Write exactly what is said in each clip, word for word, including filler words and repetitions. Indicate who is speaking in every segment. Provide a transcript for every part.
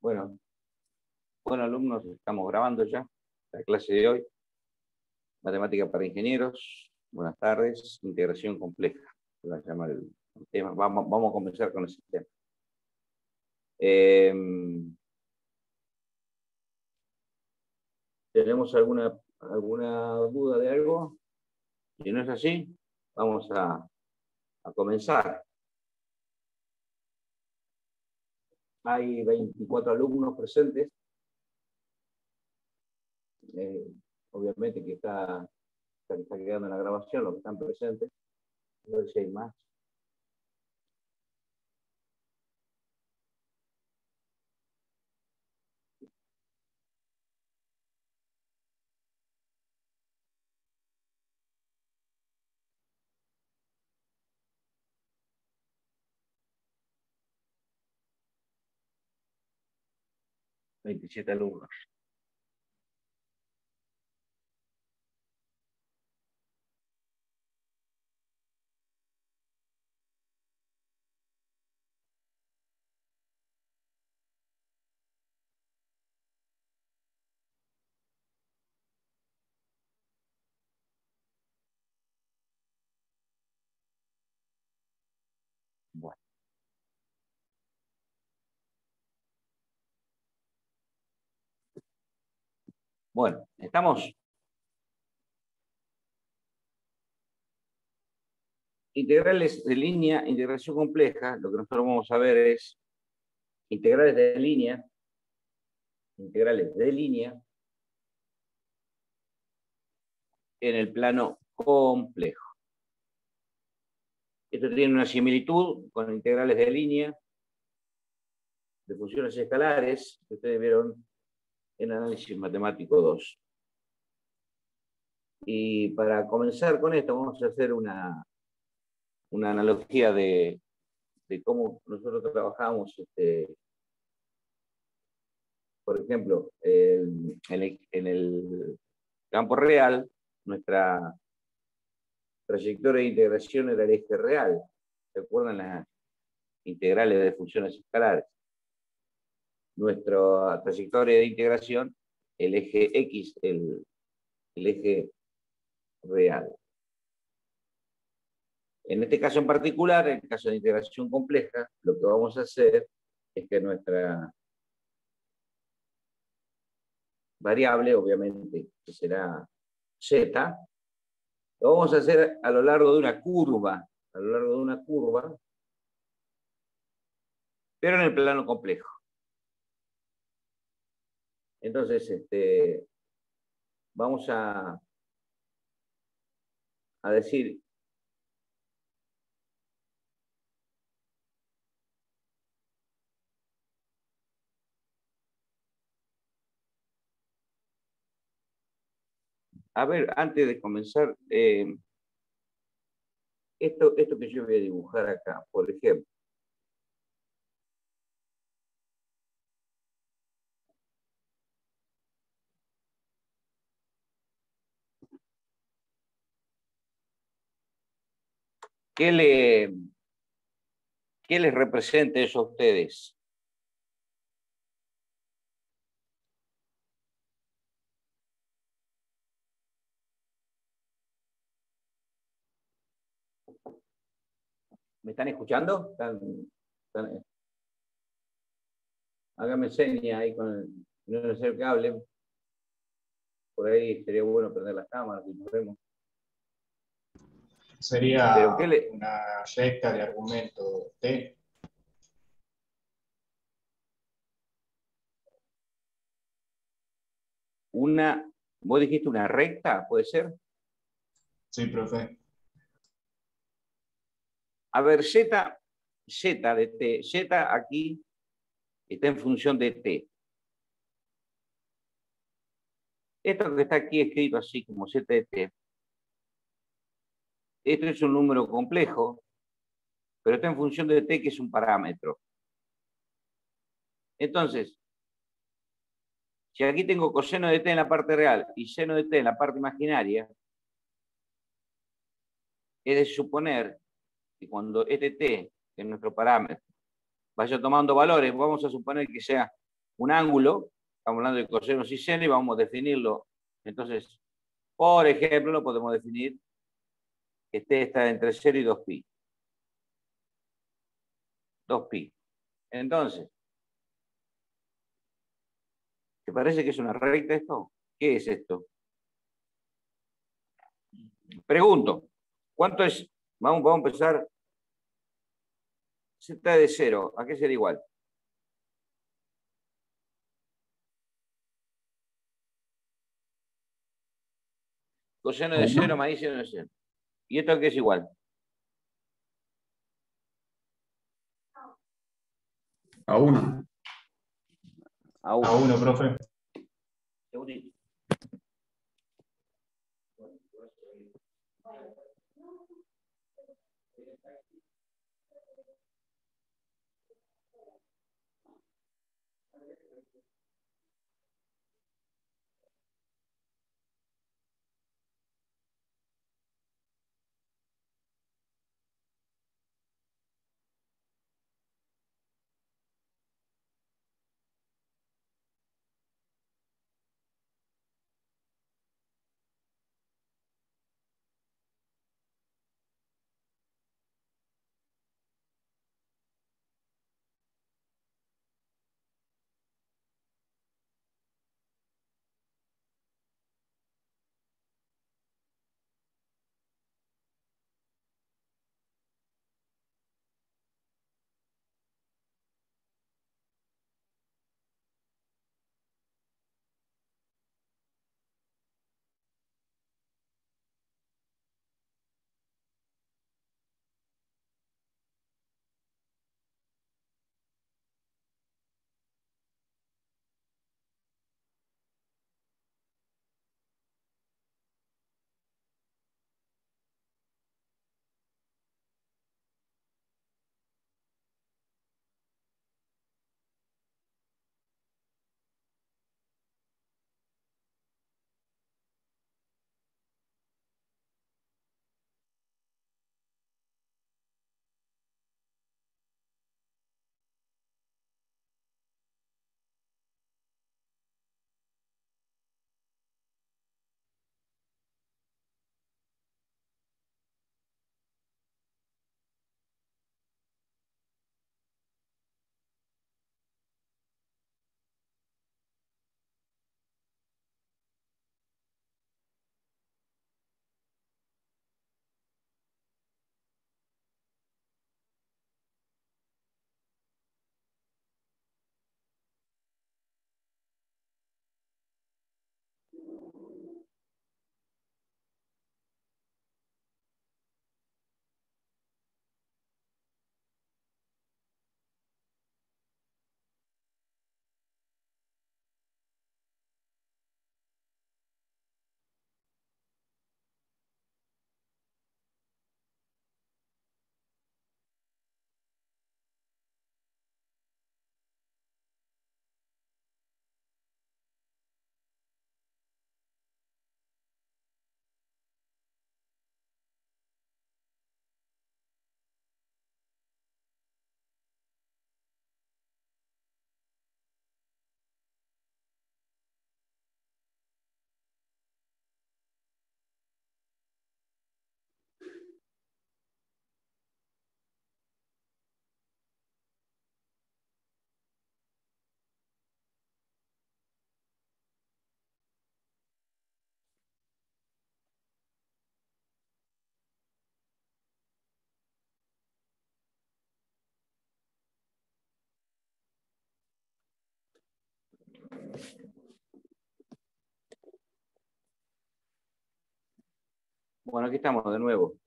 Speaker 1: Bueno, bueno, alumnos, estamos grabando ya la clase de hoy. Matemática para ingenieros. Buenas tardes. Integración compleja. Se va a llamar el tema. Vamos, vamos a comenzar con ese tema. Eh, ¿Tenemos alguna, alguna duda de algo? Si no es así, vamos a, a comenzar. Hay veinticuatro alumnos presentes. Eh, obviamente que está, está, está quedando en la grabación los que están presentes. A ver si hay más. veintisiete alumnos. Bueno. Bueno, estamos. Integrales de línea, integración compleja. Lo que nosotros vamos a ver es integrales de línea, integrales de línea en el plano complejo. Esto tiene una similitud con integrales de línea de funciones escalares que ustedes vieron en análisis matemático dos. Y para comenzar con esto vamos a hacer una, una analogía de, de cómo nosotros trabajamos, este, por ejemplo, el, en, el, en el campo real, nuestra trayectoria de integración era el eje real. ¿Se acuerdan las integrales de funciones escalares? Nuestra trayectoria de integración, el eje X, el, el eje real. En este caso en particular, en el caso de integración compleja, lo que vamos a hacer es que nuestra variable, obviamente, que será z, lo vamos a hacer a lo largo de una curva, a lo largo de una curva, pero en el plano complejo. Entonces, este, vamos a, a decir a ver, antes de comenzar, eh, esto, esto que yo voy a dibujar acá, por ejemplo, ¿qué, le, ¿qué les representa eso a ustedes? ¿Me están escuchando? ¿Están, están... Hágame seña ahí con el, no es el cable. Por ahí sería bueno prender las cámaras y nos vemos.
Speaker 2: Sería
Speaker 1: le...
Speaker 2: una recta de argumento T.
Speaker 1: Una, vos dijiste una recta, ¿puede ser?
Speaker 2: Sí, profe.
Speaker 1: A ver, Z, Z de T, Z aquí está en función de T. Esto que está aquí escrito así como Z de T, esto es un número complejo, pero está en función de T, que es un parámetro. Entonces, si aquí tengo coseno de T en la parte real y seno de T en la parte imaginaria, es de suponer que cuando este T, que es nuestro parámetro, vaya tomando valores, vamos a suponer que sea un ángulo, estamos hablando de cosenos y seno y vamos a definirlo. Entonces, por ejemplo, lo podemos definir que este está entre cero y dos pi. dos pi. Entonces, ¿te parece que es una recta esto? ¿Qué es esto? Pregunto, ¿cuánto es? Vamos, vamos a empezar. Z de cero, ¿a qué será igual? Coseno de cero más I seno de cero. ¿Y esto a qué es igual?
Speaker 2: A uno.
Speaker 1: A uno.
Speaker 2: A uno, profe.
Speaker 1: Segundito. Bueno, aquí estamos de nuevo.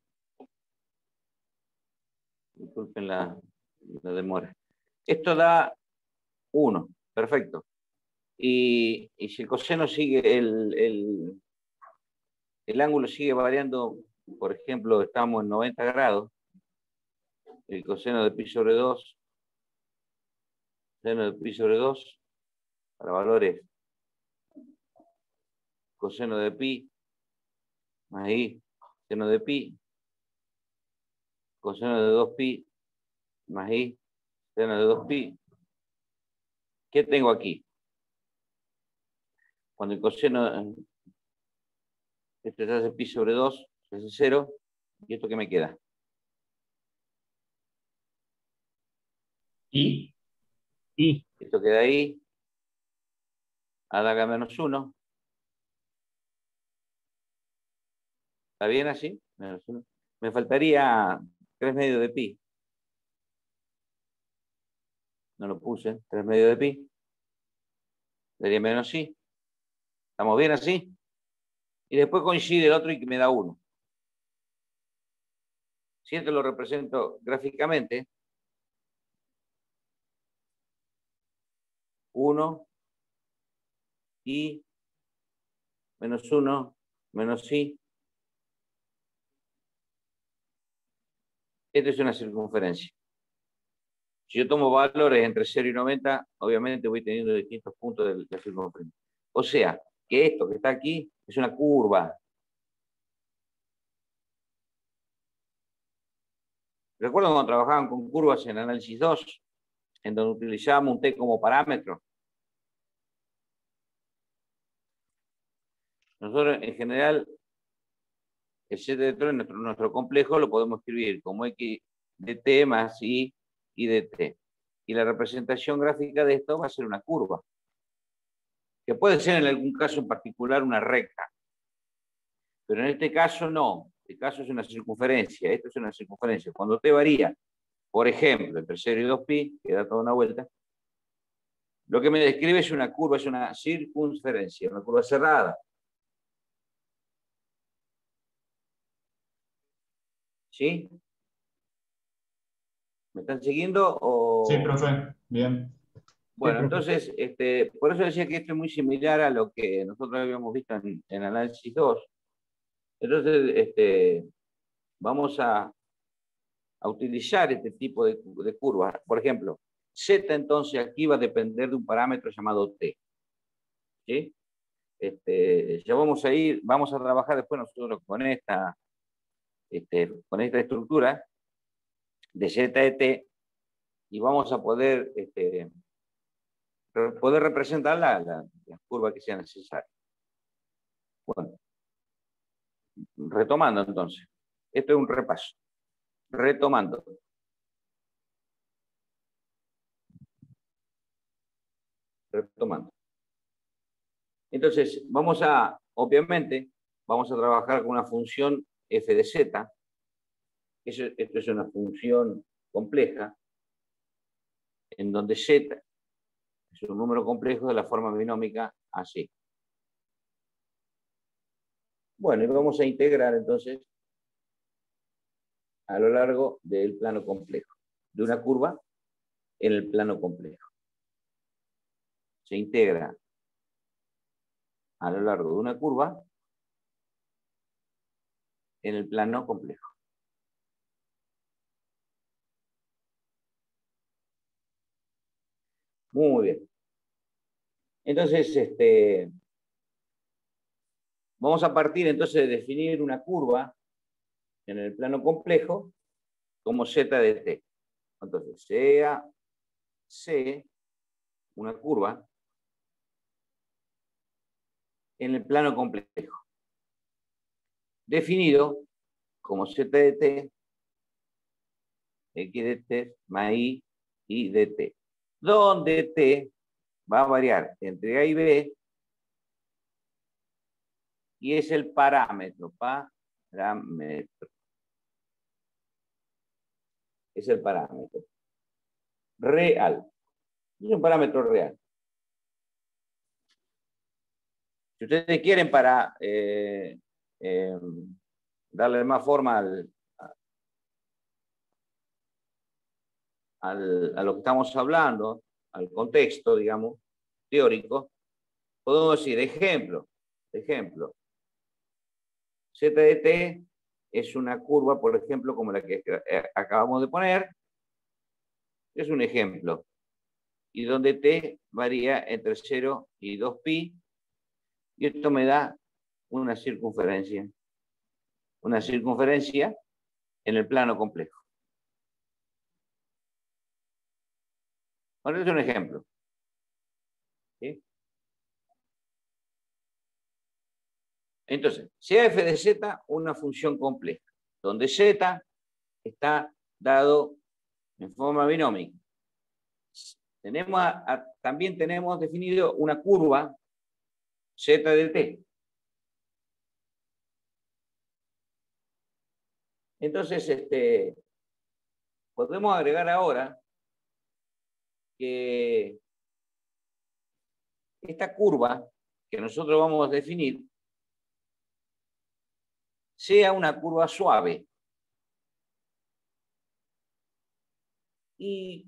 Speaker 1: Disculpen la, la demora. Esto da uno, perfecto. Y, y si el coseno sigue, el, el, el ángulo sigue variando, por ejemplo, estamos en noventa grados, el coseno de pi sobre dos, seno de pi sobre dos, para valores coseno de pi, más i, seno de pi, coseno de dos pi, más i, seno de dos pi. ¿Qué tengo aquí? Cuando el coseno, esto se hace pi sobre dos, se hace cero, ¿y esto qué me queda?
Speaker 2: ¿Y?
Speaker 1: Y esto queda ahí, alarga menos uno. ¿Está bien así? Menos uno. Me faltaría tres medios de pi. No lo puse, tres medios de pi. Sería menos i. ¿Estamos bien así? Y después coincide el otro y que me da uno. Si esto lo represento gráficamente, uno i menos uno menos i. Esto es una circunferencia. Si yo tomo valores entre cero y noventa, obviamente voy teniendo distintos puntos de la circunferencia. O sea, que esto que está aquí es una curva. ¿Recuerdan cuando trabajaban con curvas en análisis dos? En donde utilizábamos un t como parámetro. Nosotros, en general, el set de Troy, nuestro, nuestro complejo, lo podemos escribir como x de t más y, y de t. Y la representación gráfica de esto va a ser una curva, que puede ser en algún caso en particular una recta. Pero en este caso no. Este caso es una circunferencia. Esto es una circunferencia. Cuando t varía, por ejemplo, entre cero y dos pi, que da toda una vuelta, lo que me describe es una curva, es una circunferencia, una curva cerrada. ¿Sí? ¿Me están siguiendo? O...
Speaker 2: Sí, profe. Bien.
Speaker 1: Bueno, entonces, este, por eso decía que esto es muy similar a lo que nosotros habíamos visto en, en análisis dos. Entonces, este, vamos a, a utilizar este tipo de, de curvas. Por ejemplo, Z entonces aquí va a depender de un parámetro llamado T. ¿Sí? Este, ya vamos a ir, vamos a trabajar después nosotros con esta, este, con esta estructura de Z de T y vamos a poder, este, poder representar la, la, la curva que sea necesaria. Bueno, retomando entonces. Esto es un repaso. Retomando. Retomando. Entonces, vamos a, obviamente, vamos a trabajar con una función f de z. Eso, esto es una función compleja, en donde z es un número complejo de la forma binómica así. Bueno, y vamos a integrar entonces a lo largo del plano complejo, de una curva en el plano complejo. Se integra a lo largo de una curva en el plano complejo. Muy bien. Entonces, este, vamos a partir entonces de definir una curva en el plano complejo como z de t. Entonces, sea C una curva en el plano complejo, definido como z de t, x de t más y, y de t, donde t va a variar entre a y b y es el parámetro, parámetro. Es el parámetro real. Es un parámetro real. Si ustedes quieren para eh, eh, darle más forma al, al, a lo que estamos hablando, al contexto, digamos, teórico, podemos decir, ejemplo, ejemplo, Z de t es una curva, por ejemplo, como la que acabamos de poner, es un ejemplo, y donde t varía entre cero y dos pi, y esto me da una circunferencia, una circunferencia en el plano complejo. Bueno, este es un ejemplo. ¿Sí? Entonces, sea f de z una función compleja, donde z está dado en forma binómica. Tenemos a, a, también tenemos definido una curva z de t. Entonces, este, podemos agregar ahora que esta curva que nosotros vamos a definir sea una curva suave. Y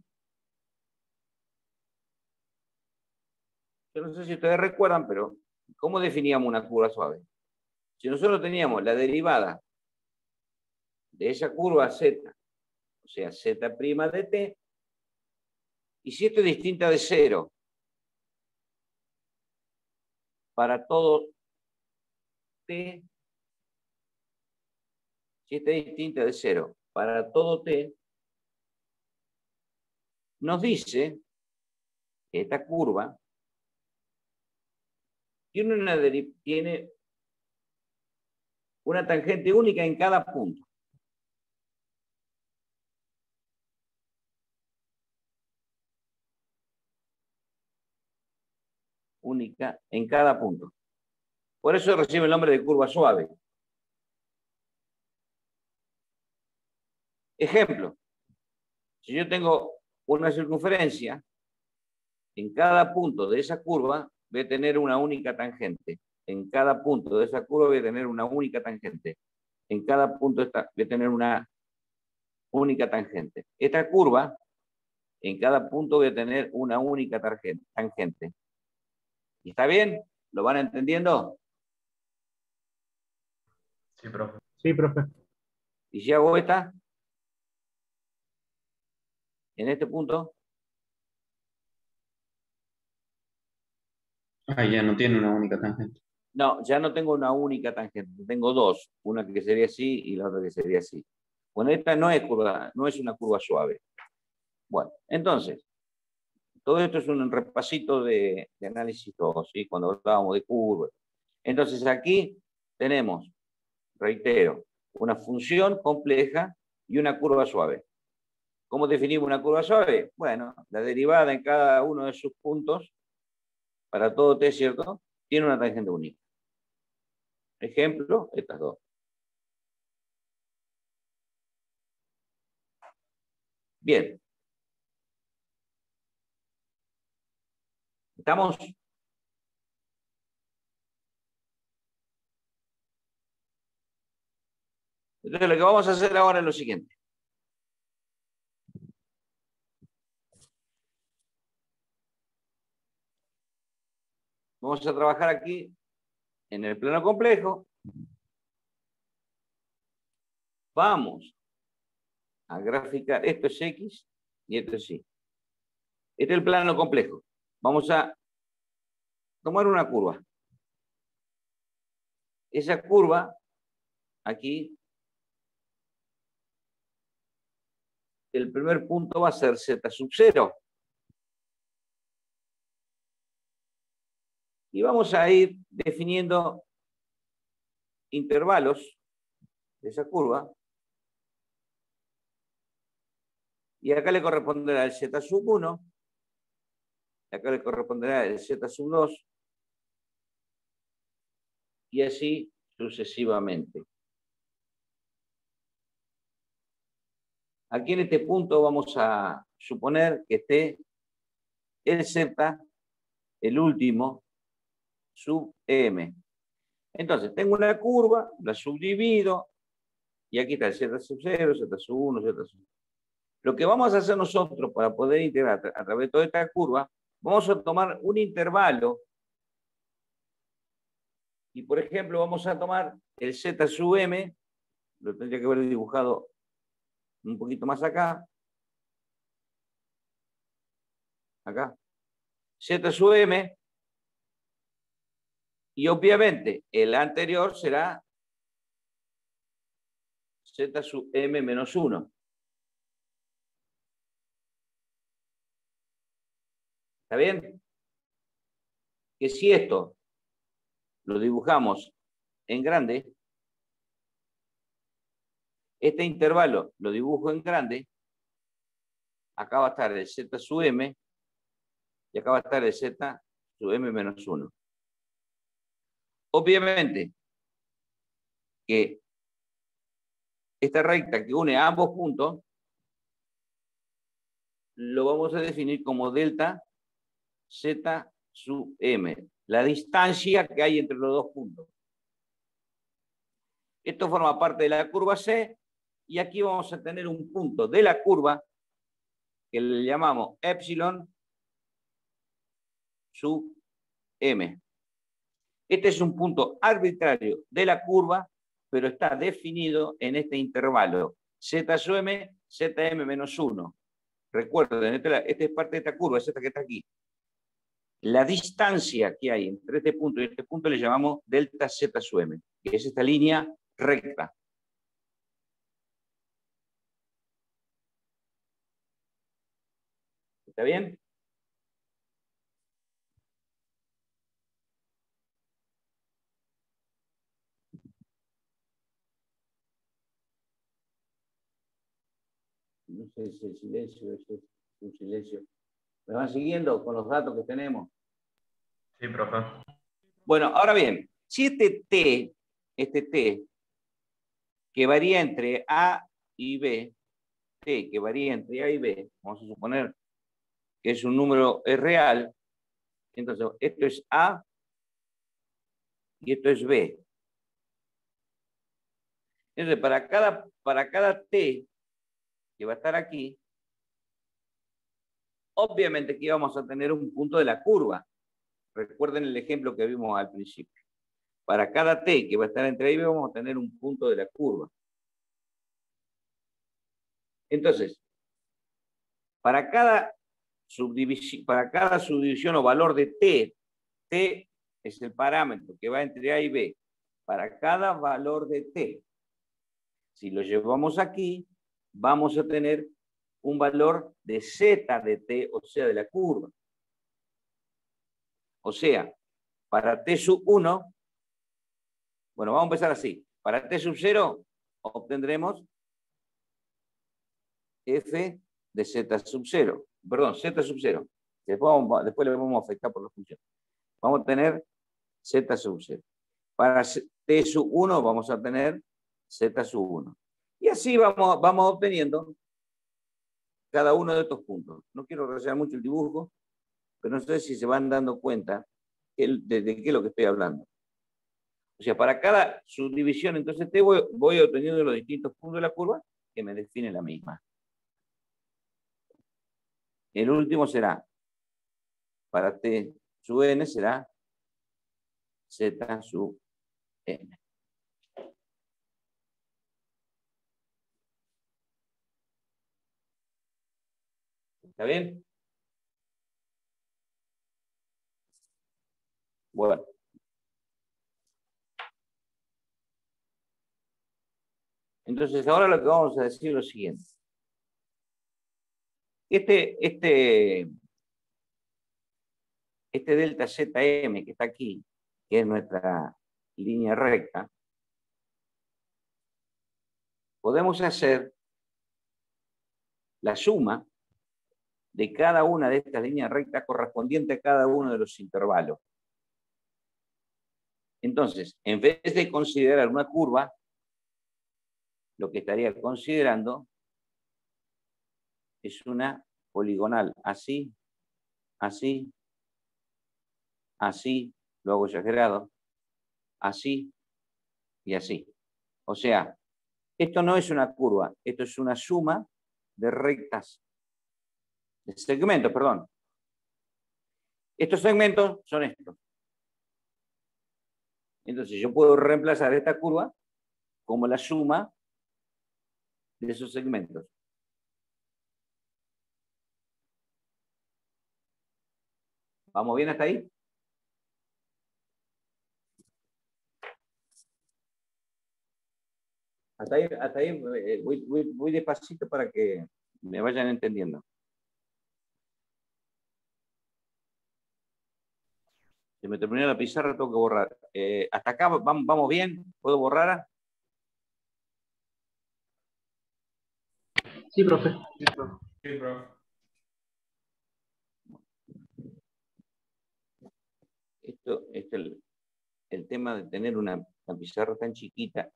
Speaker 1: yo no sé si ustedes recuerdan, pero ¿cómo definíamos una curva suave? Si nosotros teníamos la derivada de esa curva z, o sea, z' de t, y si esto es distinta de cero para todo t, si esta es distinta de cero para todo t, nos dice que esta curva tiene una, tiene una tangente única en cada punto. Única en cada punto. Por eso recibe el nombre de curva suave. Ejemplo, si yo tengo una circunferencia, en cada punto de esa curva voy a tener una única tangente. En cada punto de esa curva voy a tener una única tangente. En cada punto esta, voy a tener una única tangente. Esta curva, en cada punto voy a tener una única tangente. ¿Está bien? ¿Lo van entendiendo?
Speaker 2: Sí, profe.
Speaker 3: Sí, profe.
Speaker 1: ¿Y si hago esta? En este punto.
Speaker 2: Ah, ya no tiene una única tangente.
Speaker 1: No, ya no tengo una única tangente. Tengo dos. Una que sería así y la otra que sería así. Bueno, esta no es, curva, no es una curva suave. Bueno, entonces, todo esto es un repasito de, de análisis todo, ¿sí? Cuando hablábamos de curvas. Entonces, aquí tenemos, reitero, una función compleja y una curva suave. ¿Cómo definimos una curva suave? Bueno, la derivada en cada uno de sus puntos, para todo t, ¿cierto?, tiene una tangente única. Ejemplo, estas dos. Bien. ¿Estamos? Entonces, lo que vamos a hacer ahora es lo siguiente. Vamos a trabajar aquí en el plano complejo. Vamos a graficar. Esto es X y esto es Y. Este es el plano complejo. Vamos a tomar una curva. Esa curva, aquí, el primer punto va a ser Z sub cero. Y vamos a ir definiendo intervalos de esa curva. Y acá le corresponderá el Z sub uno. Acá le corresponderá el Z sub dos. Y así sucesivamente. Aquí en este punto vamos a suponer que esté el Z, el último, sub M. Entonces, tengo una curva, la subdivido, y aquí está el Z sub cero, Z sub uno, Z sub dos. Lo que vamos a hacer nosotros para poder integrar a través de toda esta curva, vamos a tomar un intervalo, y por ejemplo, vamos a tomar el Z sub M, lo tendría que haber dibujado un poquito más acá, acá, Z sub M, y obviamente el anterior será Z sub M menos uno. ¿Está bien? que si esto lo dibujamos en grande, este intervalo lo dibujo en grande, acá va a estar el z sub m, y acá va a estar el z sub m menos uno. Obviamente que esta recta que une a ambos puntos, lo vamos a definir como delta z sub m, la distancia que hay entre los dos puntos. Esto forma parte de la curva C, y aquí vamos a tener un punto de la curva que le llamamos epsilon sub m. Este es un punto arbitrario de la curva, pero está definido en este intervalo z sub m, zm menos uno. Recuerden, esta es parte de esta curva, es esta que está aquí. La distancia que hay entre este punto y este punto le llamamos delta z sub m, que es esta línea recta. ¿Está bien? No sé si el silencio es un silencio. ¿Me van siguiendo con los datos que tenemos?
Speaker 2: Sí, profe.
Speaker 1: Bueno, ahora bien, si este T, este T, que varía entre A y B, T que varía entre A y B, vamos a suponer que es un número es real, entonces esto es A y esto es B. Entonces, para cada, para cada T que va a estar aquí, obviamente aquí vamos a tener un punto de la curva. Recuerden el ejemplo que vimos al principio. Para cada T que va a estar entre A y B, vamos a tener un punto de la curva. Entonces, para cada subdivisión, para cada subdivisión o valor de T, T es el parámetro que va entre A y B. Para cada valor de T, si lo llevamos aquí, vamos a tener un valor de Z de T, o sea, de la curva. O sea, para T sub uno, bueno, vamos a empezar así. Para T sub cero obtendremos F de Z sub cero. Perdón, Z sub cero. Después, vamos, después le vamos a afectar por la función. Vamos a tener Z sub cero. Para T sub uno vamos a tener Z sub uno. Y así vamos, vamos obteniendo cada uno de estos puntos. No quiero realizar mucho el dibujo, pero no sé si se van dando cuenta de, de qué es lo que estoy hablando. O sea, para cada subdivisión, entonces te voy, voy obteniendo los distintos puntos de la curva que me definen la misma. El último será, para T sub n será Z sub n. ¿Está bien? Bueno. Entonces, ahora lo que vamos a decir es lo siguiente. Este, este, este delta zm que está aquí, que es nuestra línea recta, podemos hacer la suma de cada una de estas líneas rectas correspondiente a cada uno de los intervalos. Entonces, en vez de considerar una curva, lo que estaría considerando es una poligonal, así, así, así, lo hago exagerado, así y así. O sea, esto no es una curva, esto es una suma de rectas, de segmentos, perdón. Estos segmentos son estos. Entonces yo puedo reemplazar esta curva como la suma de esos segmentos. ¿Vamos bien hasta ahí? Hasta ahí, hasta ahí eh, voy, voy, voy despacito para que me vayan entendiendo. Se me terminó la pizarra, tengo que borrar. Eh, ¿Hasta acá vamos, vamos bien? ¿Puedo borrar?
Speaker 2: Sí, profe. Sí, profe. Sí, profe.
Speaker 1: Esto es el, el tema de tener una, una pizarra tan chiquita.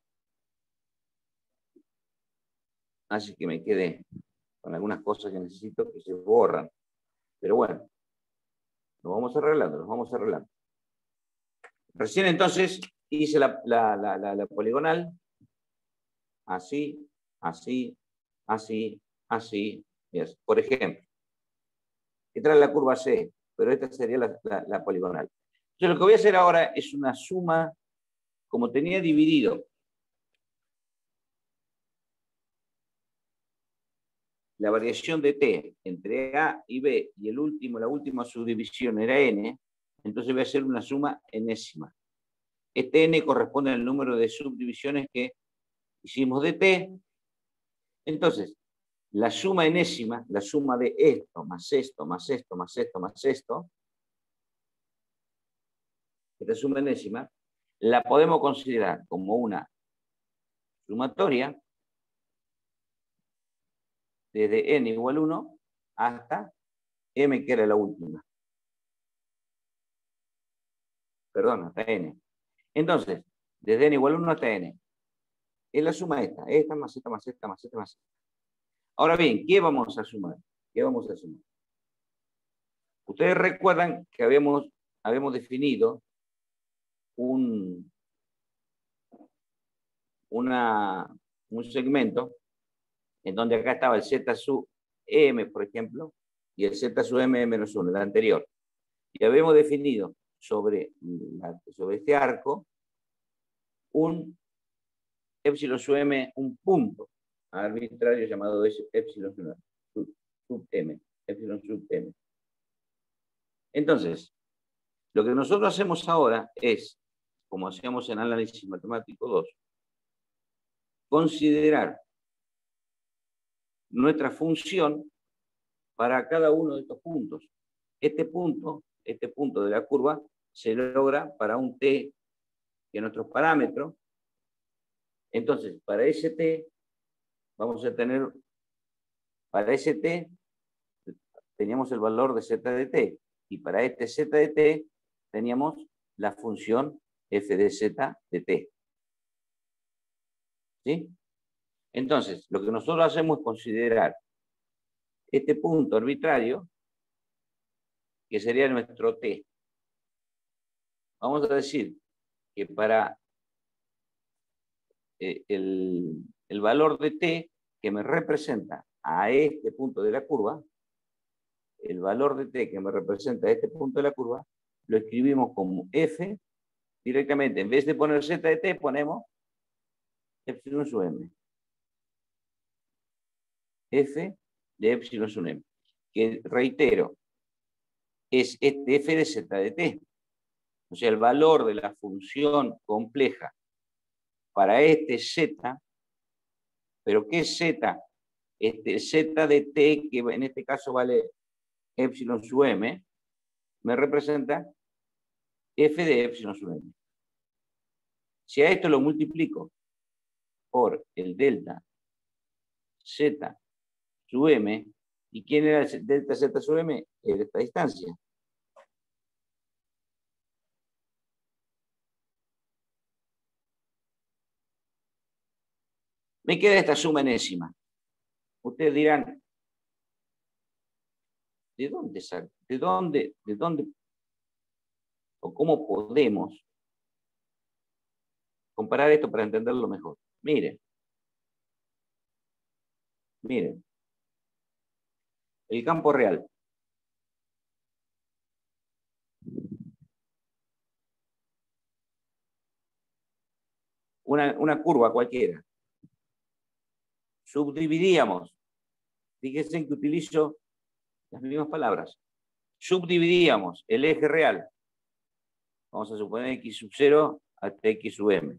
Speaker 1: Hace que me quede con algunas cosas que necesito que se borran. Pero bueno, lo vamos arreglando, lo vamos arreglando. Recién entonces hice la, la, la, la, la poligonal. Así, así, así, así. Yes. Por ejemplo, esta es la curva C, pero esta sería la, la, la poligonal. Entonces lo que voy a hacer ahora es una suma, como tenía dividido la variación de t entre A y B, y el último, la última subdivisión era n, entonces voy a hacer una suma enésima. Este n corresponde al número de subdivisiones que hicimos de t. Entonces, la suma enésima, la suma de esto, más esto, más esto, más esto, más esto, esta suma enésima, la podemos considerar como una sumatoria desde n igual uno hasta m, que era la última. Perdón, hasta n. Entonces, desde n igual uno hasta n. Es la suma esta, esta más esta más esta más esta más esta. Ahora bien, ¿qué vamos a sumar? ¿Qué vamos a sumar? Ustedes recuerdan que habíamos, habíamos definido un, una, un segmento en donde acá estaba el z sub m, por ejemplo, y el z sub m menos uno, el anterior. Y habíamos definido sobre, la, sobre este arco un epsilon sub m, un punto arbitrario llamado epsilon sub, sub m, epsilon sub m. Entonces, lo que nosotros hacemos ahora es, como hacíamos en análisis matemático dos, considerar nuestra función para cada uno de estos puntos. Este punto, este punto de la curva, se logra para un t, que es nuestro parámetro. Entonces, para ese t, vamos a tener, para ese t, teníamos el valor de z de t, y para este z de t, teníamos la función f de z de t. ¿Sí? Entonces, lo que nosotros hacemos es considerar este punto arbitrario, que sería nuestro t. Vamos a decir que para eh, el, el valor de t que me representa a este punto de la curva, el valor de t que me representa a este punto de la curva, lo escribimos como f, directamente, en vez de poner z de t, ponemos epsilon sub m. F de epsilon sub m. Que, reitero, es este f de z de t. O sea, el valor de la función compleja para este z, pero ¿qué es z? Este z de t, que en este caso vale epsilon sub m, me representa f de epsilon sub m. Si a esto lo multiplico por el delta z sub m, ¿y quién era el delta z sub m? Era esta distancia. Me queda esta suma enésima. Ustedes dirán, ¿de dónde sale? ¿De dónde? ¿De dónde? ¿O cómo podemos comparar esto para entenderlo mejor? Miren. Miren. El campo real. Una, una curva cualquiera. Subdividíamos. Fíjense que utilizo las mismas palabras. Subdividíamos el eje real. Vamos a suponer x sub cero hasta x sub m.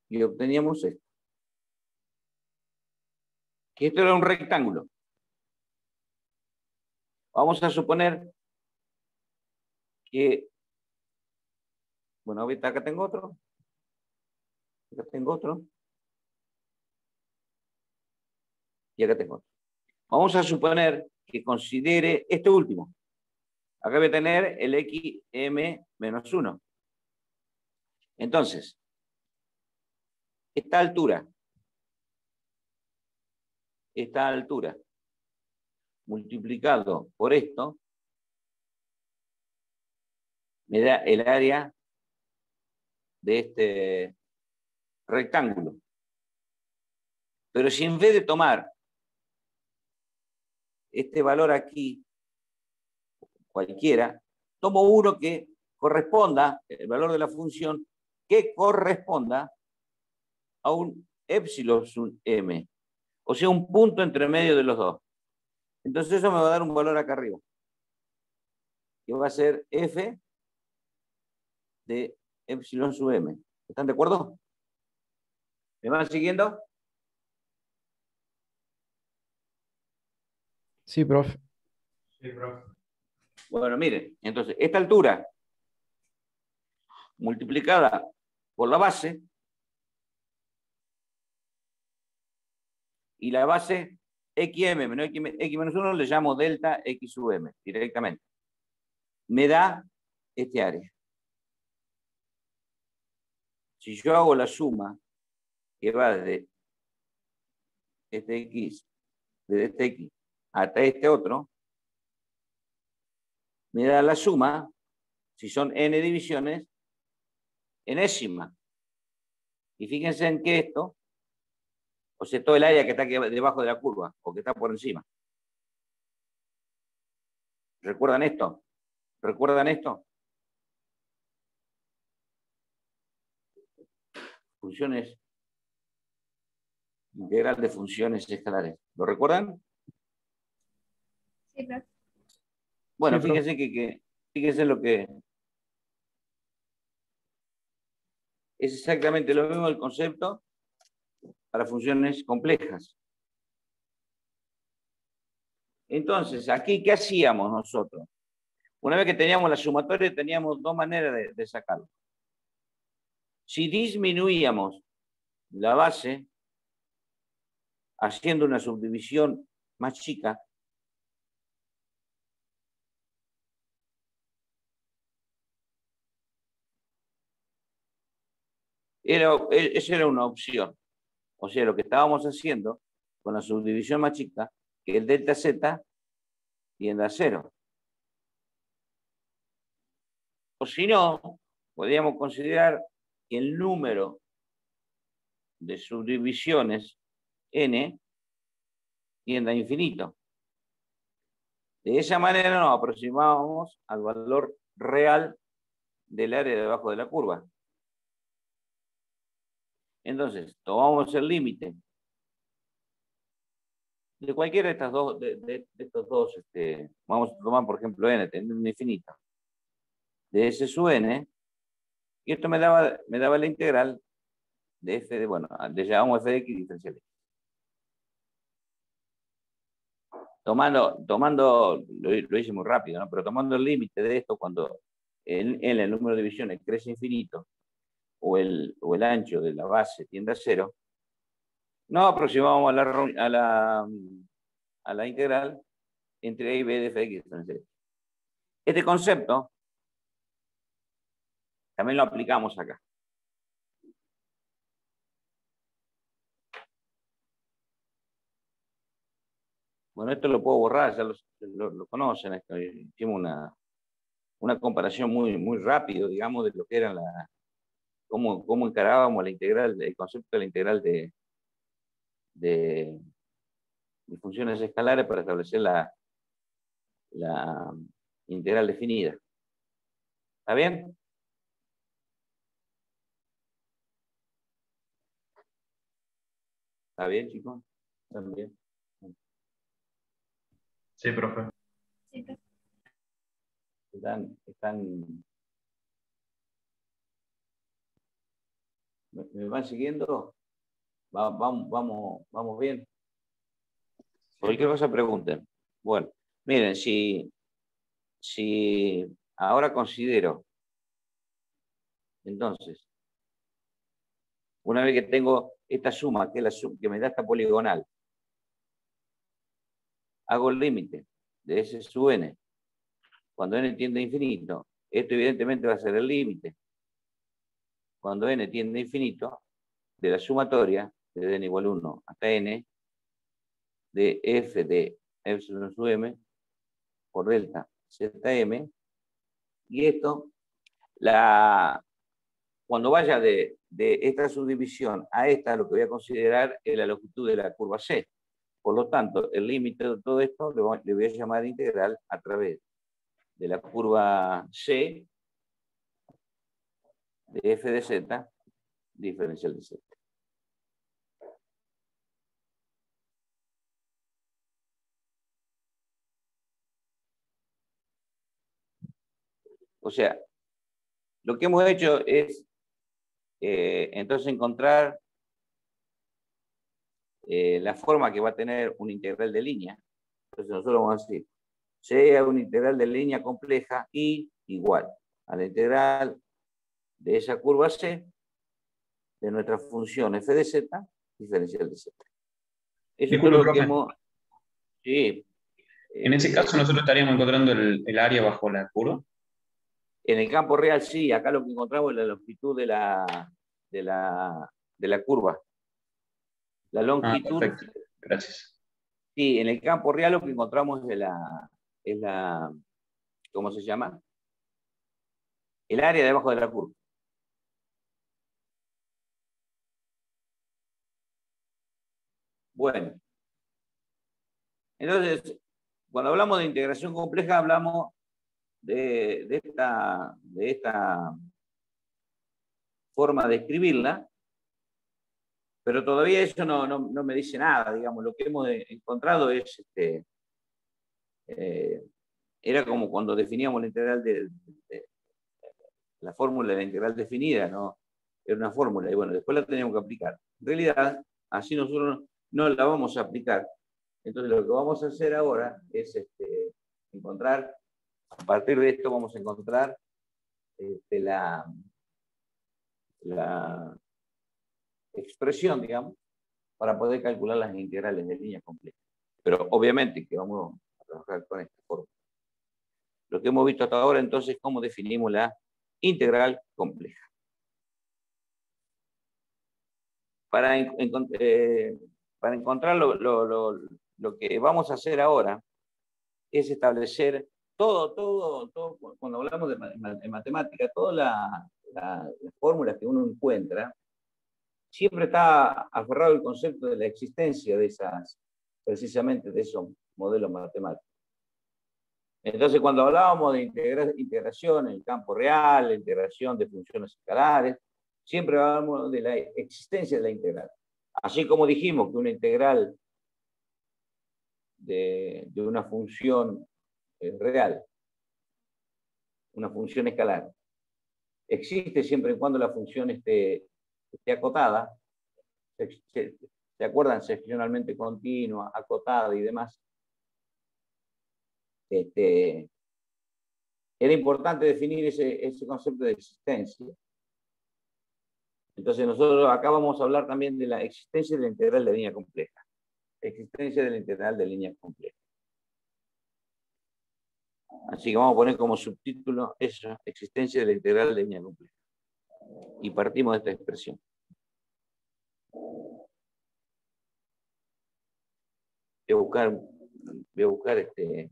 Speaker 1: y obteníamos esto. Que esto era un rectángulo. Vamos a suponer que, bueno, ahorita acá tengo otro. Acá tengo otro. Y acá tengo otro. Vamos a suponer que considere este último. Acá voy a tener el X M menos uno. Entonces, esta altura, esta altura, multiplicado por esto, me da el área de este rectángulo. Pero si en vez de tomar este valor aquí, cualquiera, tomo uno que corresponda, el valor de la función, que corresponda a un épsilon sub m, o sea, un punto entre medio de los dos. Entonces eso me va a dar un valor acá arriba, que va a ser f de épsilon sub m. ¿Están de acuerdo? ¿Me van siguiendo?
Speaker 3: Sí, profe.
Speaker 2: Sí, profe.
Speaker 1: Bueno, miren, entonces esta altura multiplicada por la base, y la base xm menos x menos uno le llamo delta x sub m directamente. Me da este área. Si yo hago la suma que va desde este x, desde este x hasta este otro, me da la suma, si son n divisiones, enésima. Y fíjense en que esto, o sea, todo el área que está aquí debajo de la curva, o que está por encima. ¿Recuerdan esto? ¿Recuerdan esto? Funciones, integral de funciones escalares. ¿Lo recuerdan?
Speaker 4: Sí, profe.
Speaker 1: Bueno,
Speaker 3: Sí, profe.
Speaker 1: fíjense que, que fíjense lo que es exactamente lo mismo el concepto para funciones complejas. Entonces, aquí, ¿qué hacíamos nosotros? Una vez que teníamos la sumatoria, teníamos dos maneras de, de sacarlo. Si disminuíamos la base, haciendo una subdivisión más chica, era, esa era una opción. O sea, lo que estábamos haciendo con la subdivisión más chica, que el delta z tiende a cero. O si no, podríamos considerar que el número de subdivisiones n tiende a infinito. De esa manera nos aproximábamos al valor real del área debajo de la curva. Entonces, tomamos el límite de cualquiera de estas dos, de, de, de estos dos, este, vamos a tomar por ejemplo n, teniendo infinito, de s sub n, y esto me daba, me daba la integral de f de, bueno, le llamamos f de x diferencial x. Tomando, tomando lo, lo hice muy rápido, ¿no? Pero tomando el límite de esto, cuando en, en el número de divisiones crece infinito, o el, o el ancho de la base tiende a cero, nos aproximamos a la, a la, a la integral entre a y b de f de x diferencial x. Este concepto también lo aplicamos acá. Bueno, esto lo puedo borrar, ya lo, lo, lo conocen. Esto. Hicimos una, una comparación muy, muy rápido, digamos, de lo que era la, cómo, cómo encarábamos la integral, el concepto de la integral de, de, de funciones escalares para establecer la, la integral definida. ¿Está bien? ¿Está bien, chicos? ¿Están bien?
Speaker 2: Sí, profe.
Speaker 4: Sí, profe.
Speaker 1: Están, están... ¿Me, me van siguiendo? Va- vamos, vamos, vamos bien. Cualquier cosa pregunten. Bueno, miren, si, si ahora considero, entonces, una vez que tengo esta suma, que es la suma que me da esta poligonal, hago el límite de S sub n. Cuando n tiende a infinito, esto evidentemente va a ser el límite. Cuando n tiende a infinito, de la sumatoria, de n igual a uno hasta n, de f de epsilon sub m por delta zm, y esto, la, cuando vaya de, de esta subdivisión a esta, lo que voy a considerar es la longitud de la curva C. Por lo tanto, el límite de todo esto le voy, le voy a llamar integral a través de la curva C de f de z diferencial de z. O sea, lo que hemos hecho es eh, entonces encontrar eh, la forma que va a tener un integral de línea. Entonces nosotros vamos a decir, sea una integral de línea compleja y igual a la integral de esa curva C de nuestra función f de z diferencial de z. Eso es todo
Speaker 2: Disculpe,
Speaker 1: lo que
Speaker 2: profe.
Speaker 1: hemos... Sí,
Speaker 2: En ese
Speaker 1: eh,
Speaker 2: caso nosotros estaríamos encontrando el, el área bajo la curva.
Speaker 1: en el campo real sí, acá lo que encontramos es la longitud de la, de la, de la curva. La
Speaker 2: Ah,
Speaker 1: longitud,
Speaker 2: perfecto. Gracias.
Speaker 1: sí, en el campo real lo que encontramos es la, es la, ¿cómo se llama? El área debajo de la curva. Bueno, entonces, cuando hablamos de integración compleja, hablamos de, de, esta, de esta forma de escribirla, pero todavía eso no, no, no me dice nada, digamos, lo que hemos encontrado es, este, eh, era como cuando definíamos la integral de, de, de la fórmula de la integral definida, ¿no? Era una fórmula, y bueno, después la teníamos que aplicar. En realidad, así nosotros no la vamos a aplicar. Entonces, lo que vamos a hacer ahora es este, encontrar, a partir de esto vamos a encontrar este, la, la expresión, digamos, para poder calcular las integrales de línea compleja. Pero obviamente que vamos a trabajar con esta forma. Lo que hemos visto hasta ahora, entonces, es cómo definimos la integral compleja. Para, eh, para encontrar lo, lo, lo, lo que vamos a hacer ahora es establecer todo, todo, todo, cuando hablamos de, de matemática, todas la, la, las fórmulas que uno encuentra, siempre está aferrado el concepto de la existencia de esas, precisamente de esos modelos matemáticos. Entonces, cuando hablábamos de integra integración en el campo real, integración de funciones escalares, siempre hablamos de la existencia de la integral. Así como dijimos que una integral de, de una función real, una función escalar, existe siempre y cuando la función esté, esté acotada, se, se, ¿se acuerdan? Seccionalmente continua, acotada y demás. Este, era importante definir ese, ese concepto de existencia. Entonces nosotros acá vamos a hablar también de la existencia de la integral de línea compleja. Existencia de la integral de línea compleja. Así que vamos a poner como subtítulo eso, existencia de la integral de línea compleja. Y partimos de esta expresión. Voy a buscar, voy a buscar este,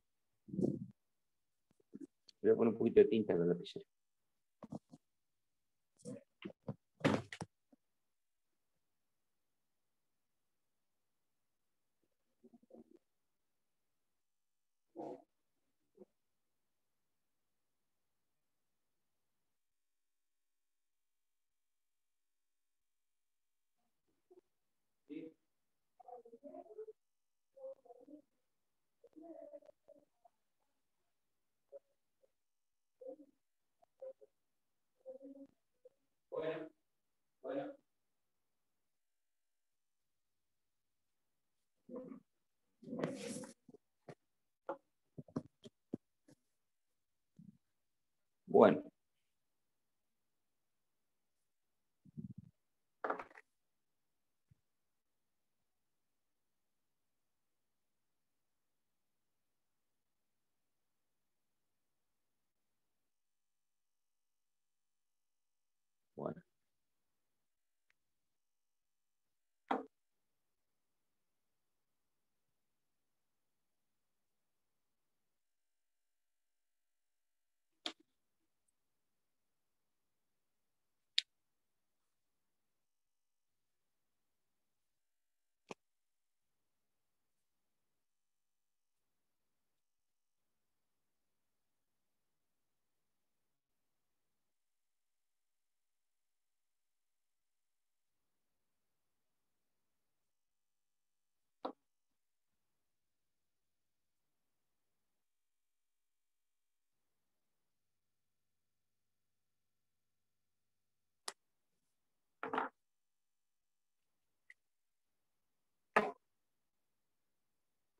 Speaker 1: voy a poner un poquito de tinta en la lapicera. Bueno, bueno.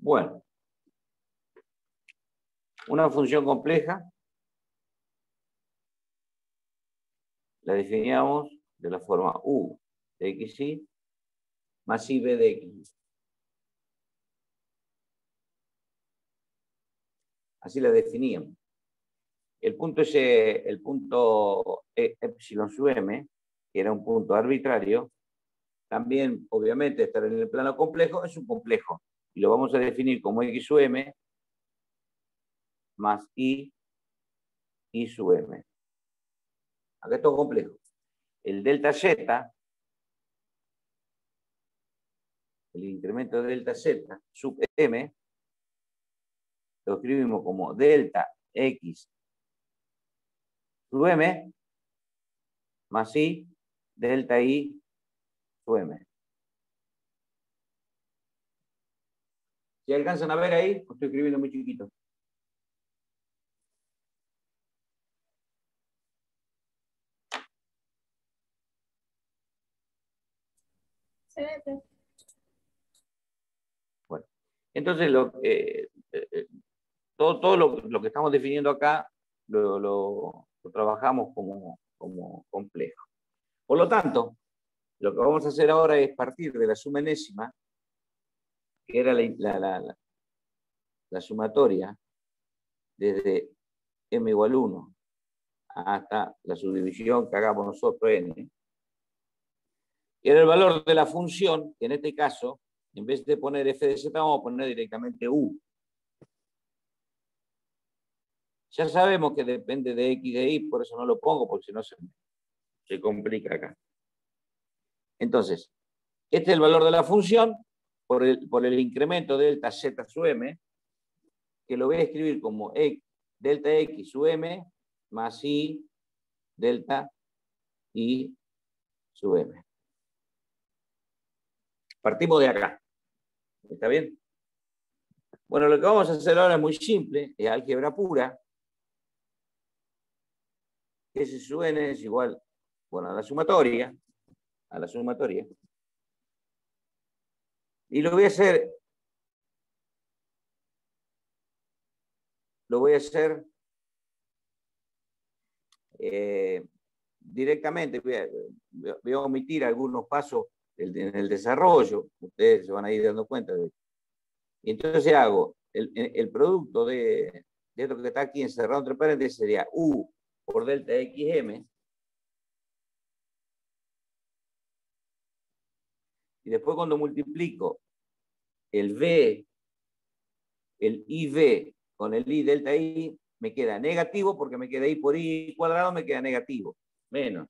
Speaker 1: Bueno, una función compleja la definíamos de la forma u de xy más i b de x. Así la definíamos. El punto ese, el punto epsilon sub m, que era un punto arbitrario, también, obviamente, estar en el plano complejo es un complejo. Y lo vamos a definir como x sub m más i, i sub m. Acá es todo complejo. El delta z, el incremento de delta z sub m, lo escribimos como delta x sub m más i delta i sub m. Si alcanzan a ver ahí, estoy escribiendo muy chiquito.
Speaker 4: Se ve, profe.
Speaker 1: Bueno, entonces lo, eh, eh, todo, todo lo, lo que estamos definiendo acá lo, lo, lo trabajamos como, como complejo. Por lo tanto, lo que vamos a hacer ahora es partir de la suma enésima, que era la, la, la, la, la sumatoria desde m igual uno hasta la subdivisión que hagamos nosotros n, y era el valor de la función, que en este caso, en vez de poner f de z, vamos a poner directamente u. Ya sabemos que depende de x de y, por eso no lo pongo, porque si no se, se complica acá. Entonces, este es el valor de la función por el, por el incremento de delta z sub m, que lo voy a escribir como e, delta x sub m más i delta i sub m. Partimos de acá. ¿Está bien? Bueno, lo que vamos a hacer ahora es muy simple, es álgebra pura. S sub n es igual, bueno, a la sumatoria, a la sumatoria. Y lo voy a hacer, lo voy a hacer eh, directamente, voy a, voy a omitir algunos pasos en el desarrollo, ustedes se van a ir dando cuenta de eso. Y entonces hago el, el producto de, de esto que está aquí encerrado entre paréntesis sería u por delta xm, y después cuando multiplico el v, el iv con el i delta i, me queda negativo, porque me queda i por i cuadrado, me queda negativo, menos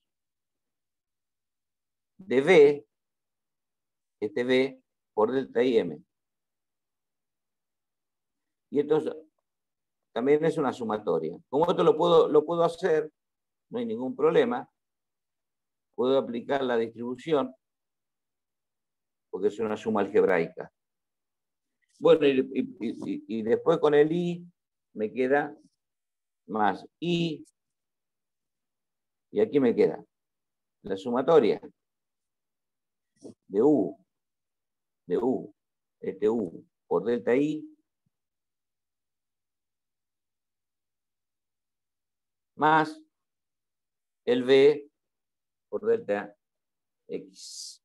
Speaker 1: de v, este v por delta im. Y esto es, también es una sumatoria. Como esto lo puedo, lo puedo hacer, no hay ningún problema, puedo aplicar la distribución, porque es una suma algebraica. Bueno, y, y, y, y después con el i me queda más i, y aquí me queda la sumatoria de u, de u, este u por delta i, más el v por delta x.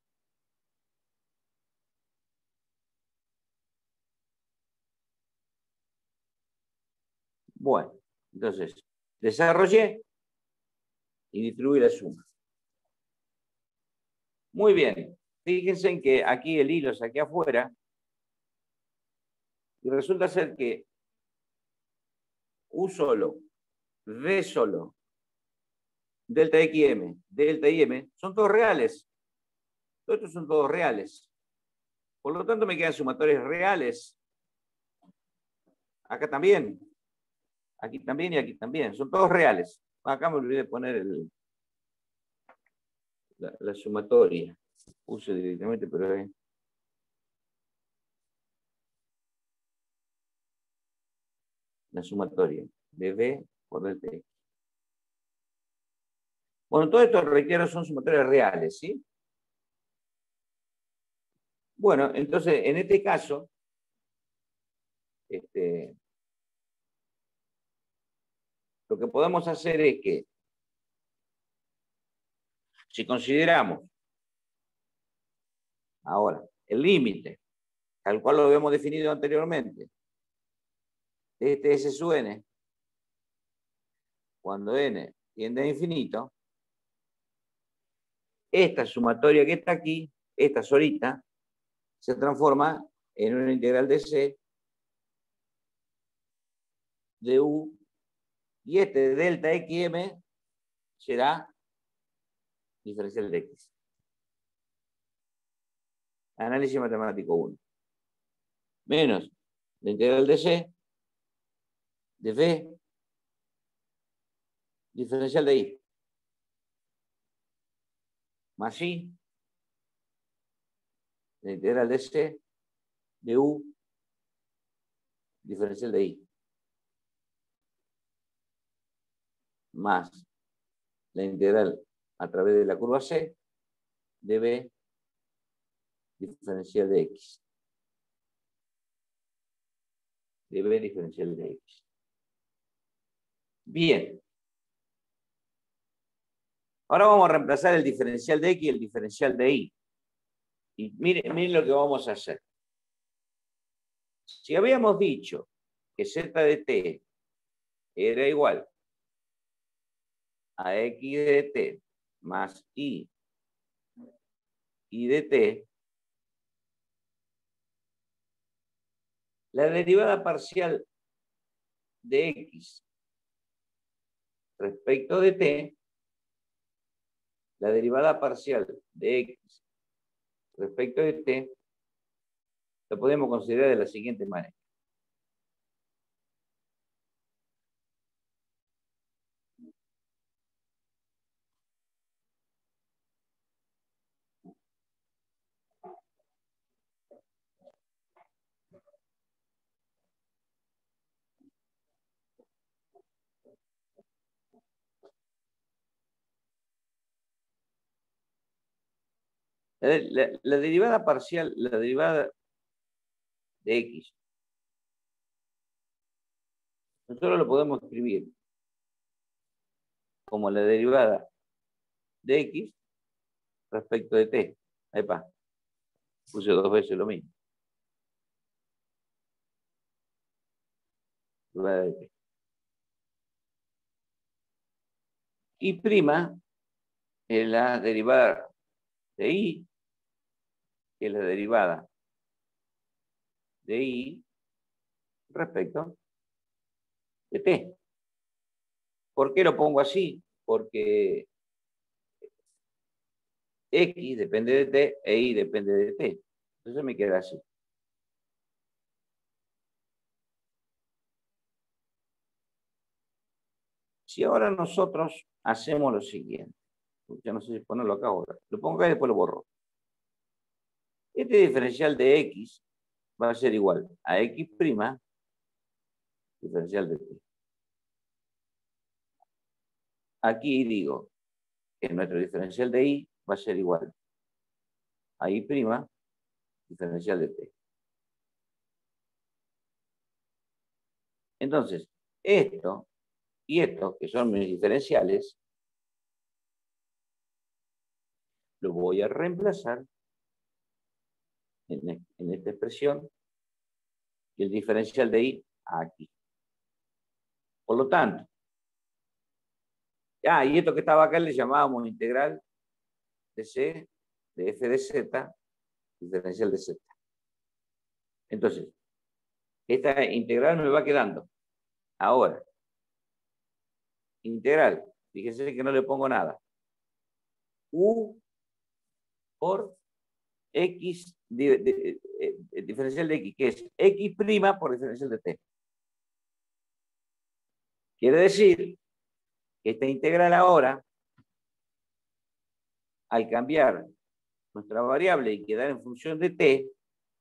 Speaker 1: Bueno, entonces, desarrollé y distribuí la suma. Muy bien. Fíjense en que aquí el i lo saqué afuera y resulta ser que u solo, v solo, delta xm, delta im, son todos reales. Todos estos son todos reales. Por lo tanto, me quedan sumatorias reales. Acá también. Aquí también y aquí también. Son todos reales. Acá me olvidé de poner el, la, la sumatoria. Puse directamente, pero es... la sumatoria de v por delta x. Bueno, todo esto, reitero, son sumatorias reales, ¿sí? Bueno, entonces, en este caso, este, lo que podemos hacer es que, si consideramos ahora el límite, tal cual lo habíamos definido anteriormente, de este S sub n, cuando n tiende a infinito, esta sumatoria que está aquí, esta solita, se transforma en una integral de C de U, y este delta xm será diferencial de X. Análisis matemático uno. Menos la integral de C de V diferencial de I. Más I, la integral de C de U diferencial de I. Más la integral a través de la curva C de B diferencial de X. De B diferencial de X. Bien. Ahora vamos a reemplazar el diferencial de X y el diferencial de Y. Y miren, miren lo que vamos a hacer. Si habíamos dicho que Z de T era igual a X de T más Y, Y de T, la derivada parcial de X respecto de T, la derivada parcial de X respecto de T, lo podemos considerar de la siguiente manera. La, la, la derivada parcial, la derivada de X, nosotros lo podemos escribir como la derivada de X respecto de T. Ahí va. Puse dos veces lo mismo. Derivada de T. Y prima es la derivada de Y, que es la derivada de Y respecto de T. ¿Por qué lo pongo así? Porque X depende de T e Y depende de T. Entonces me queda así. Si ahora nosotros hacemos lo siguiente, ya no sé si ponerlo acá ahora, lo pongo acá y después lo borro. Este diferencial de X va a ser igual a X' diferencial de T. Aquí digo que nuestro diferencial de Y va a ser igual a Y' diferencial de T. Entonces, esto y esto, que son mis diferenciales, lo voy a reemplazar en, en esta expresión y el diferencial de Y aquí. Por lo tanto, ah, y esto que estaba acá le llamábamos integral de C, de f de z, diferencial de z. Entonces, esta integral me va quedando. Ahora, integral, fíjense que no le pongo nada. U por X, de, de, de, de, diferencial de X, que es X' por diferencial de T. Quiere decir que esta integral ahora, al cambiar nuestra variable y quedar en función de T,